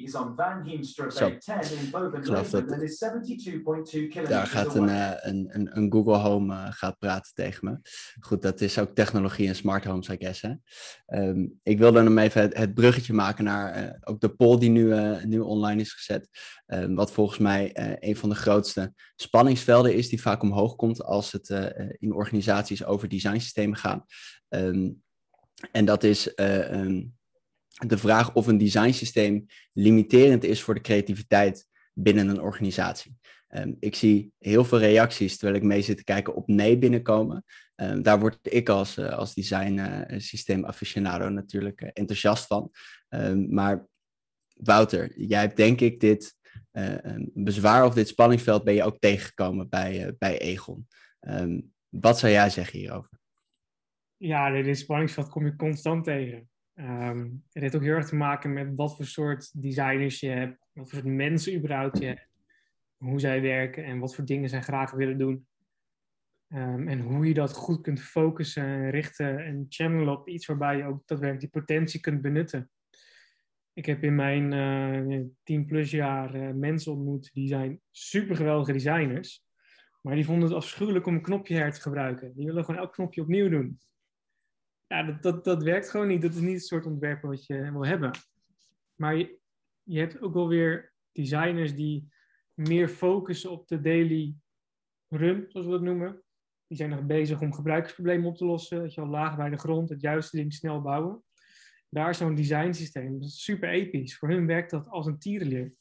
ik geloof dat, daar gaat een, uh, een, een, een Google Home uh, gaat praten tegen me. Goed, dat is ook technologie en smart homes, I guess. Hè? Um, ik wilde hem even het, het bruggetje maken naar uh, ook de poll die nu, uh, nu online is gezet. Um, wat volgens mij uh, een van de grootste spanningsvelden is die vaak omhoog komt als het uh, in organisaties over designsystemen gaat. Um, en dat is uh, um, de vraag of een designsysteem limiterend is voor de creativiteit binnen een organisatie. Um, ik zie heel veel reacties terwijl ik mee zit te kijken op nee binnenkomen. Um, daar word ik als, uh, als design uh, systeem aficionado natuurlijk uh, enthousiast van. Um, maar Wouter, jij hebt denk ik dit uh, um, bezwaar of dit spanningsveld ben je ook tegengekomen bij, uh, bij Egon. Um, wat zou jij zeggen hierover?
Ja, dit spanningsveld kom je constant tegen. Um, het heeft ook heel erg te maken met wat voor soort designers je hebt, wat voor soort mensen überhaupt je hebt, hoe zij werken en wat voor dingen zij graag willen doen. Um, en hoe je dat goed kunt focussen en richten en channelen op iets waarbij je ook daadwerkelijk die potentie kunt benutten. Ik heb in mijn uh, tien plus jaar uh, mensen ontmoet die zijn super geweldige designers, maar die vonden het afschuwelijk om een knopje her te gebruiken. Die willen gewoon elk knopje opnieuw doen. Ja, dat, dat, dat werkt gewoon niet. Dat is niet het soort ontwerp wat je wil hebben. Maar je, je hebt ook wel weer designers die meer focussen op de daily run, zoals we dat noemen. Die zijn nog bezig om gebruikersproblemen op te lossen. Dat je al laag bij de grond, het juiste ding snel bouwen. Daar is zo'n designsysteem. Dat is super episch. Voor hun werkt dat als een tierenleer.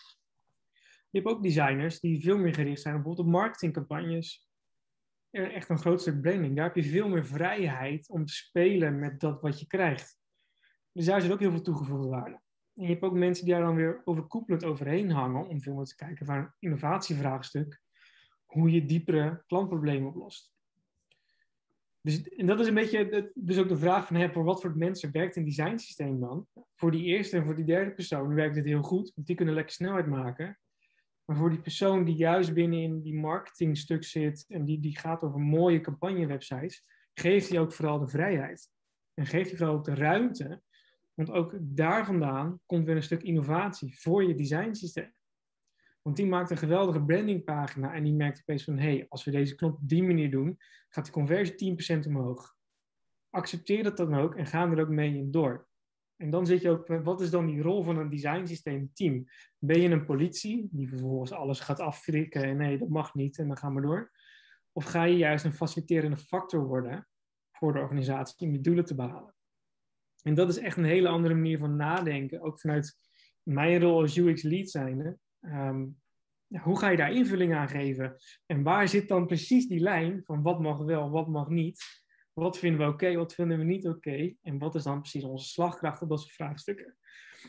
Je hebt ook designers die veel meer gericht zijn op bijvoorbeeld op marketingcampagnes. Echt een groot stuk branding. Daar heb je veel meer vrijheid om te spelen met dat wat je krijgt. Dus daar zit ook heel veel toegevoegde waarde. En je hebt ook mensen die daar dan weer overkoepelend overheen hangen om veel meer te kijken naar een innovatievraagstuk. Hoe je diepere klantproblemen oplost. Dus, en dat is een beetje dus ook de vraag van, hè, voor wat voor mensen werkt een designsysteem dan? Voor die eerste en voor die derde persoon werkt het heel goed, want die kunnen lekker snelheid maken. Maar voor die persoon die juist binnen in die marketingstuk zit en die, die gaat over mooie campagnewebsites, geeft hij ook vooral de vrijheid. En geeft hij vooral ook de ruimte. Want ook daar vandaan komt weer een stuk innovatie voor je designsysteem. Want die maakt een geweldige brandingpagina en die merkt opeens van, hé, hey, als we deze knop op die manier doen, gaat de conversie tien procent omhoog. Accepteer dat dan ook en ga er ook mee in door. En dan zit je ook, wat is dan die rol van een designsysteem team? Ben je een politie die vervolgens alles gaat affrikken en nee, dat mag niet en dan gaan we door? Of ga je juist een faciliterende factor worden voor de organisatie om je doelen te behalen? En dat is echt een hele andere manier van nadenken, ook vanuit mijn rol als U X lead zijnde. Um, ja, hoe ga je daar invulling aan geven? En waar zit dan precies die lijn van wat mag wel, wat mag niet? Wat vinden we oké, okay, wat vinden we niet oké? Okay? En wat is dan precies onze slagkracht op dat soort vraagstukken?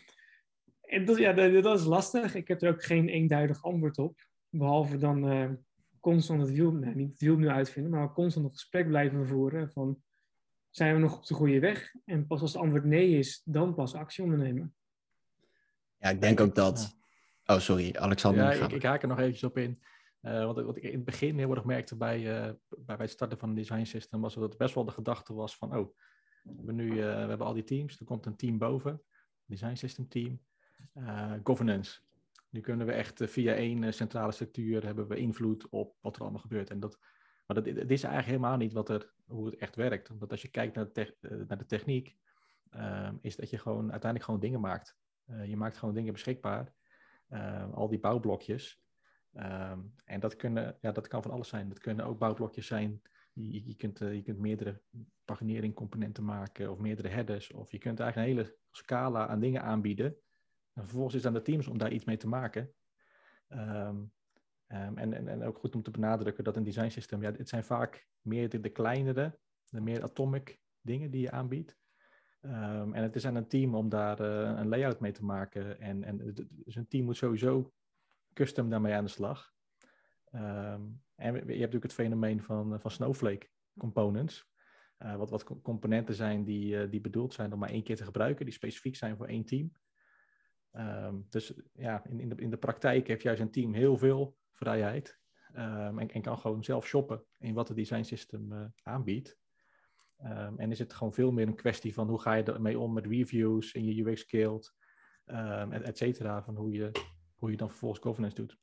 En dat, ja, dat, dat is lastig. Ik heb er ook geen eenduidig antwoord op. Behalve dan uh, constant het wiel, nee, niet het wiel nu uitvinden, maar constant een gesprek blijven voeren van, zijn we nog op de goede weg? En pas als het antwoord nee is, dan pas actie ondernemen.
Ja, ik denk ook dat... Oh, sorry, Alexander.
Ja, ik, ik haak er nog eventjes op in. Uh, wat, wat ik in het begin heel erg merkte bij, uh, bij het starten van een design system, was dat het best wel de gedachte was van, oh, we hebben nu uh, we hebben al die teams, er komt een team boven, design system team, uh, governance. Nu kunnen we echt uh, via één uh, centrale structuur hebben we invloed op wat er allemaal gebeurt. En dat, maar dat, dit is eigenlijk helemaal niet wat er, hoe het echt werkt. Want als je kijkt naar de, te- uh, naar de techniek, uh, is dat je gewoon uiteindelijk gewoon dingen maakt. Uh, je maakt gewoon dingen beschikbaar. Uh, al die bouwblokjes. Um, en dat, kunnen, ja, dat kan van alles zijn. Dat kunnen ook bouwblokjes zijn. Je, je, kunt, uh, je kunt meerdere pagineringcomponenten maken of meerdere headers. Of je kunt eigenlijk een hele scala aan dingen aanbieden. En vervolgens is het aan de teams om daar iets mee te maken. Um, um, en, en, en ook goed om te benadrukken dat een design system, ja, het zijn vaak meer de, de kleinere, de meer atomic dingen die je aanbiedt. Um, en het is aan een team om daar uh, een layout mee te maken. En, en dus een team moet sowieso custom daarmee aan de slag. Um, en je hebt natuurlijk het fenomeen van, van snowflake components. Uh, wat, wat componenten zijn die, uh, die bedoeld zijn om maar één keer te gebruiken. Die specifiek zijn voor één team. Um, dus ja, in, in, de, in de praktijk heeft juist een team heel veel vrijheid. um, en, en kan gewoon zelf shoppen in wat het design system uh, aanbiedt. Um, en is het gewoon veel meer een kwestie van hoe ga je ermee om met reviews in je U X guild, um, et, et cetera, van hoe je, hoe je dan vervolgens governance doet.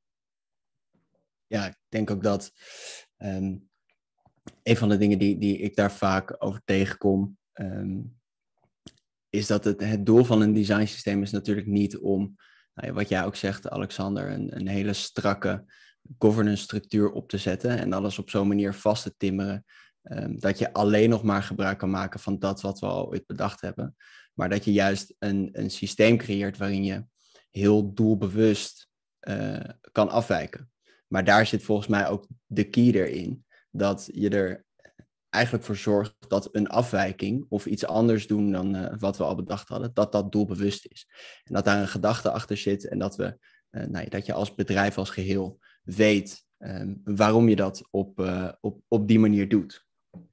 Ja, ik denk ook dat um, een van de dingen die, die ik daar vaak over tegenkom, um, is dat het, het doel van een design systeem is natuurlijk niet om, nou ja, wat jij ook zegt, Alexander, een, een hele strakke governance structuur op te zetten en alles op zo'n manier vast te timmeren, um, dat je alleen nog maar gebruik kan maken van dat wat we al ooit bedacht hebben. Maar dat je juist een, een systeem creëert waarin je heel doelbewust uh, kan afwijken. Maar daar zit volgens mij ook de key erin, dat je er eigenlijk voor zorgt dat een afwijking of iets anders doen dan uh, wat we al bedacht hadden, dat dat doelbewust is. En dat daar een gedachte achter zit en dat, we, uh, nou ja, dat je als bedrijf als geheel weet um, waarom je dat op, uh, op, op die manier doet.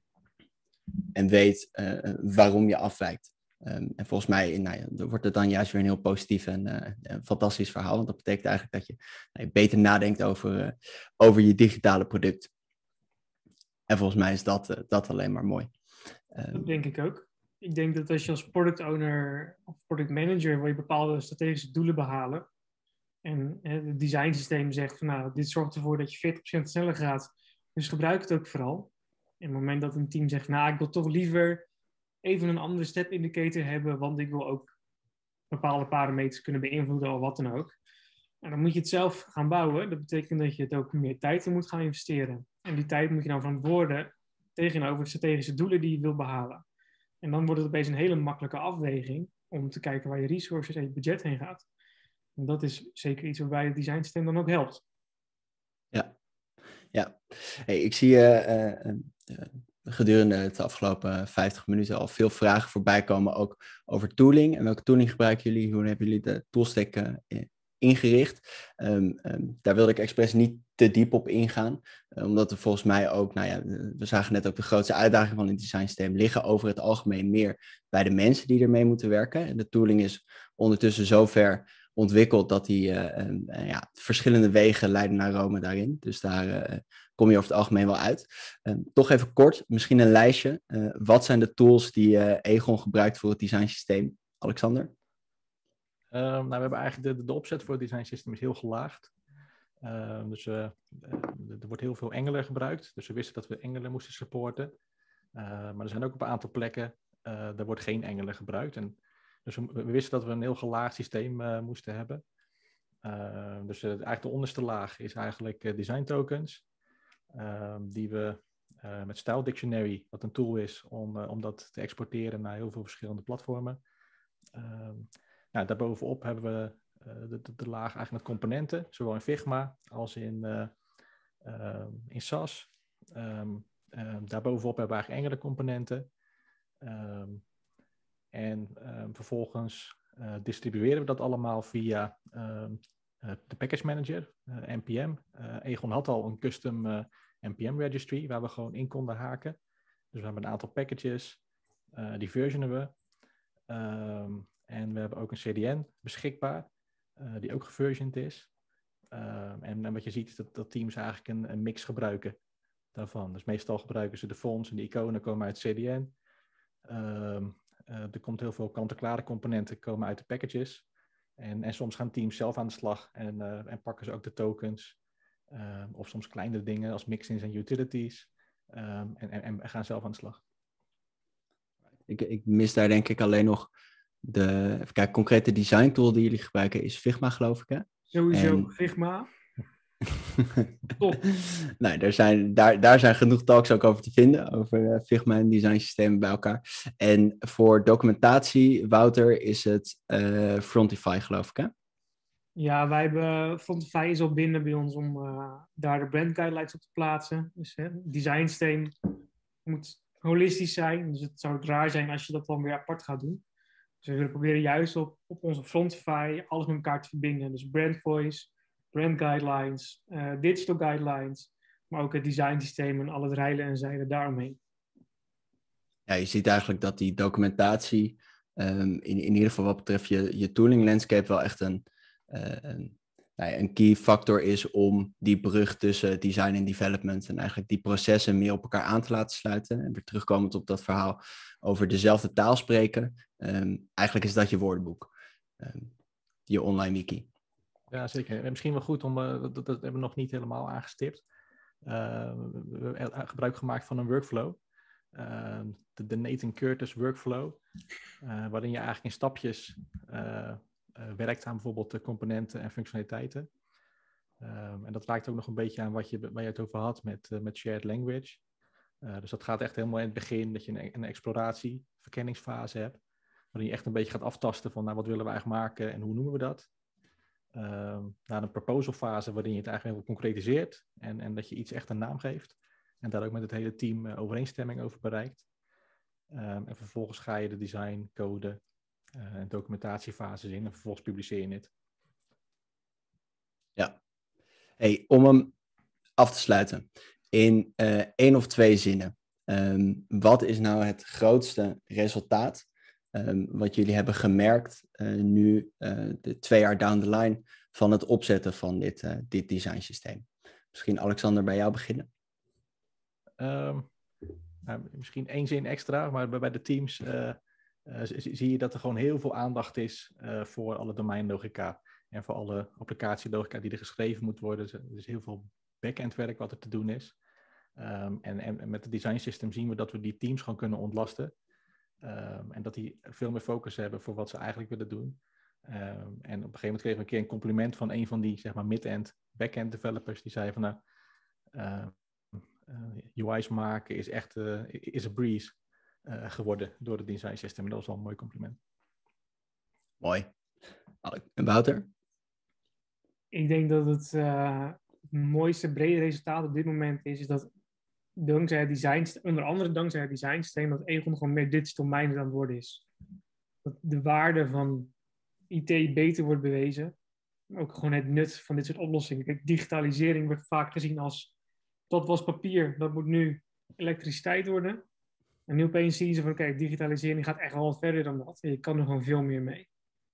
En weet uh, waarom je afwijkt. Um, en volgens mij nou ja, dan wordt het dan juist weer een heel positief en uh, een fantastisch verhaal. Want dat betekent eigenlijk dat je, nou, je beter nadenkt over, uh, over je digitale product. En volgens mij is dat, uh, dat alleen maar mooi.
Um, dat denk ik ook. Ik denk dat als je als product owner of product manager wil je bepaalde strategische doelen behalen. En uh, het design systeem zegt van nou, dit zorgt ervoor dat je veertig procent sneller gaat. Dus gebruik het ook vooral. En op het moment dat een team zegt, nou ik wil toch liever even een andere step indicator hebben, want ik wil ook bepaalde parameters kunnen beïnvloeden of wat dan ook. En dan moet je het zelf gaan bouwen. Dat betekent dat je het ook meer tijd in moet gaan investeren. En die tijd moet je dan verantwoorden tegenover de strategische doelen die je wil behalen. En dan wordt het opeens een hele makkelijke afweging om te kijken waar je resources en je budget heen gaat. En dat is zeker iets waarbij het design systeem dan ook helpt.
Ja, ja. Hey, ik zie uh, uh, uh, gedurende het afgelopen vijftig minuten al veel vragen voorbij komen, ook over tooling. En welke tooling gebruiken jullie? Hoe hebben jullie de toolstack uh, ingericht? Um, um, daar wilde ik expres niet te diep op ingaan, uh, omdat er volgens mij ook, nou ja, we zagen net ook de grootste uitdagingen van het design systeem liggen over het algemeen meer bij de mensen die ermee moeten werken. En de tooling is ondertussen zover ontwikkeld dat die uh, um, uh, ja, verschillende wegen leiden naar Rome daarin. Dus daar uh, kom je over het algemeen wel uit. Um, toch even kort, misschien een lijstje. Uh, wat zijn de tools die uh, Egon gebruikt voor het design systeem? Alexander?
Um, nou, we hebben eigenlijk de, de opzet voor het design system is heel gelaagd. Uh, dus uh, er wordt heel veel Angular gebruikt. Dus we wisten dat we Angular moesten supporten. Uh, maar er zijn ook op een aantal plekken, uh, daar wordt geen Angular gebruikt. En dus we, we wisten dat we een heel gelaagd systeem uh, moesten hebben. Uh, dus uh, eigenlijk de onderste laag is eigenlijk uh, design tokens. Uh, die we uh, met Style Dictionary, wat een tool is om, uh, om dat te exporteren naar heel veel verschillende platformen. Uh, nou, daarbovenop hebben we uh, de, de, de laag eigenlijk met componenten, zowel in Figma als in, uh, uh, in S A S. Um, uh, daarbovenop hebben we eigenlijk Angular componenten. Um, en um, vervolgens uh, distribueren we dat allemaal via um, uh, de package manager, uh, N P M. Uh, Egon had al een custom uh, N P M registry waar we gewoon in konden haken. Dus we hebben een aantal packages, uh, die versionen we. Um, en we hebben ook een C D N beschikbaar, uh, die ook geversioned is. Um, en, en wat je ziet is dat, dat teams eigenlijk een, een mix gebruiken daarvan. Dus meestal gebruiken ze de fonts en de iconen komen uit C D N. Um, uh, er komt heel veel kant-en-klare componenten komen uit de packages. En, en soms gaan teams zelf aan de slag en, uh, en pakken ze ook de tokens. Um, of soms kleinere dingen als mixins en utilities. Um, en, en, en gaan zelf aan de slag.
Ik, ik mis daar denk ik alleen nog de... Even kijken, concrete design tool die jullie gebruiken is Figma, geloof ik, hè?
Sowieso,
en...
Figma. Top.
Nou, daar zijn, daar, daar zijn genoeg talks ook over te vinden, over uh, Figma en design systemen bij elkaar. En voor documentatie, Wouter, is het uh, Frontify, geloof ik, hè?
Ja, wij hebben, Frontify is al binnen bij ons om uh, daar de brand guidelines op te plaatsen. Dus het design systeem moet holistisch zijn, dus het zou raar zijn als je dat dan weer apart gaat doen. Dus we willen proberen juist op, op onze Frontify alles met elkaar te verbinden. Dus brand voice, brand guidelines, uh, digital guidelines, maar ook het design systeem en al het rijden en zeilen daaromheen.
Ja, je ziet eigenlijk dat die documentatie, um, in, in ieder geval wat betreft je, je tooling landscape, wel echt een, uh, een, nou ja, een key factor is om die brug tussen design en development en eigenlijk die processen meer op elkaar aan te laten sluiten. En weer terugkomend op dat verhaal over dezelfde taal spreken. Um, eigenlijk is dat je woordenboek, um, je online wiki.
Ja, zeker. En misschien wel goed om, uh, dat, dat hebben we nog niet helemaal aangestipt. Uh, we hebben gebruik gemaakt van een workflow. Uh, de, de Nathan Curtis workflow. Uh, waarin je eigenlijk in stapjes uh, uh, werkt aan bijvoorbeeld de componenten en functionaliteiten. Um, en dat raakt ook nog een beetje aan wat je, waar je het over had met, uh, met shared language. Uh, dus dat gaat echt helemaal in het begin dat je een, een exploratie, verkenningsfase hebt. Waarin je echt een beetje gaat aftasten van nou, wat willen we eigenlijk maken en hoe noemen we dat. Um, naar een proposal fase waarin je het eigenlijk heel concretiseert. En, en dat je iets echt een naam geeft. En daar ook met het hele team uh, overeenstemming over bereikt. Um, en vervolgens ga je de design, code uh, en documentatiefases in. En vervolgens publiceer je het.
Ja. Hey, om hem af te sluiten. In uh, één of twee zinnen. Um, wat is nou het grootste resultaat um, wat jullie hebben gemerkt uh, nu uh, de twee jaar down the line van het opzetten van dit, uh, dit design systeem? Misschien Alexander bij jou beginnen.
Um, nou, misschien één zin extra, maar bij de teams uh, uh, zie je dat er gewoon heel veel aandacht is uh, voor alle domeinlogica en voor alle applicatielogica die er geschreven moet worden. Dus er is heel veel back-end werk wat er te doen is. Um, en, en met het design system zien we dat we die teams gewoon kunnen ontlasten. Um, en dat die veel meer focus hebben voor wat ze eigenlijk willen doen. Um, en op een gegeven moment kregen we een keer een compliment van een van die zeg maar mid-end, back-end developers. Die zei van nou, uh, uh, U I's maken is echt uh, is een breeze uh, geworden door het design system. En dat was wel een mooi compliment.
Mooi. En Wouter?
Ik denk dat het, uh, het mooiste brede resultaat op dit moment is, is dat dankzij het design, onder andere dankzij het designsysteem, dat Egon gewoon meer digital minded aan het worden is. Dat de waarde van I T beter wordt bewezen. Ook gewoon het nut van dit soort oplossingen. Kijk, digitalisering wordt vaak gezien als, dat was papier, dat moet nu elektriciteit worden. En nu opeens zien ze van, kijk, digitalisering gaat echt wel wat verder dan dat. En je kan er gewoon veel meer mee.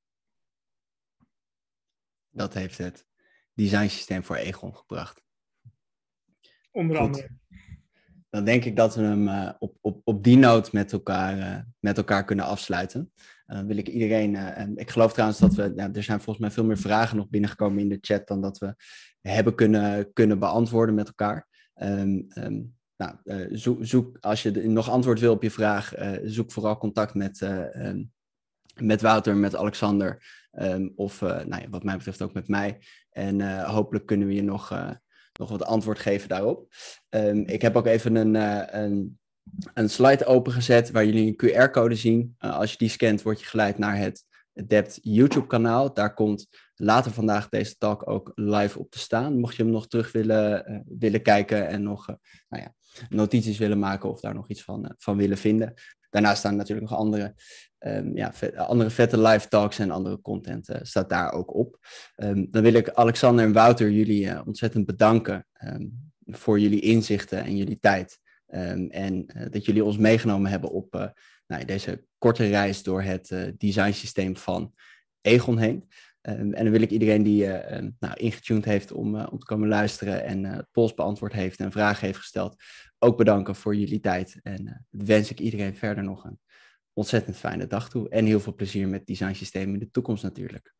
Dat heeft het designsysteem voor Egon gebracht.
Onder
Goed.
andere.
Dan denk ik dat we hem uh, op, op, op die noot met elkaar, uh, met elkaar kunnen afsluiten. Dan uh, wil ik iedereen... Uh, en ik geloof trouwens dat we... Nou, er zijn volgens mij veel meer vragen nog binnengekomen in de chat dan dat we hebben kunnen, kunnen beantwoorden met elkaar. Um, um, nou, uh, zoek, zoek, als je de, nog antwoord wil op je vraag, uh, zoek vooral contact met, uh, um, met Wouter, met Alexander. Um, of uh, nou ja, wat mij betreft ook met mij. En uh, hopelijk kunnen we je nog... Uh, nog wat antwoord geven daarop. Um, ik heb ook even een, uh, een, een slide opengezet waar jullie een Q R-code zien. Uh, als je die scant, word je geleid naar het Adapt YouTube-kanaal. Daar komt later vandaag deze talk ook live op te staan. Mocht je hem nog terug willen, uh, willen kijken en nog uh, nou ja, notities willen maken of daar nog iets van, uh, van willen vinden. Daarnaast staan natuurlijk nog andere, um, ja, vet, andere vette live talks en andere content uh, staat daar ook op. Um, dan wil ik Alexander en Wouter jullie uh, ontzettend bedanken um, voor jullie inzichten en jullie tijd. Um, en uh, dat jullie ons meegenomen hebben op uh, nou, deze korte reis door het uh, designsysteem van Egon heen. Um, en dan wil ik iedereen die uh, um, nou, ingetuned heeft om, uh, om te komen luisteren en uh, polls beantwoord heeft en vragen heeft gesteld, ook bedanken voor jullie tijd. En uh, wens ik iedereen verder nog een ontzettend fijne dag toe. En heel veel plezier met designsystemen in de toekomst natuurlijk.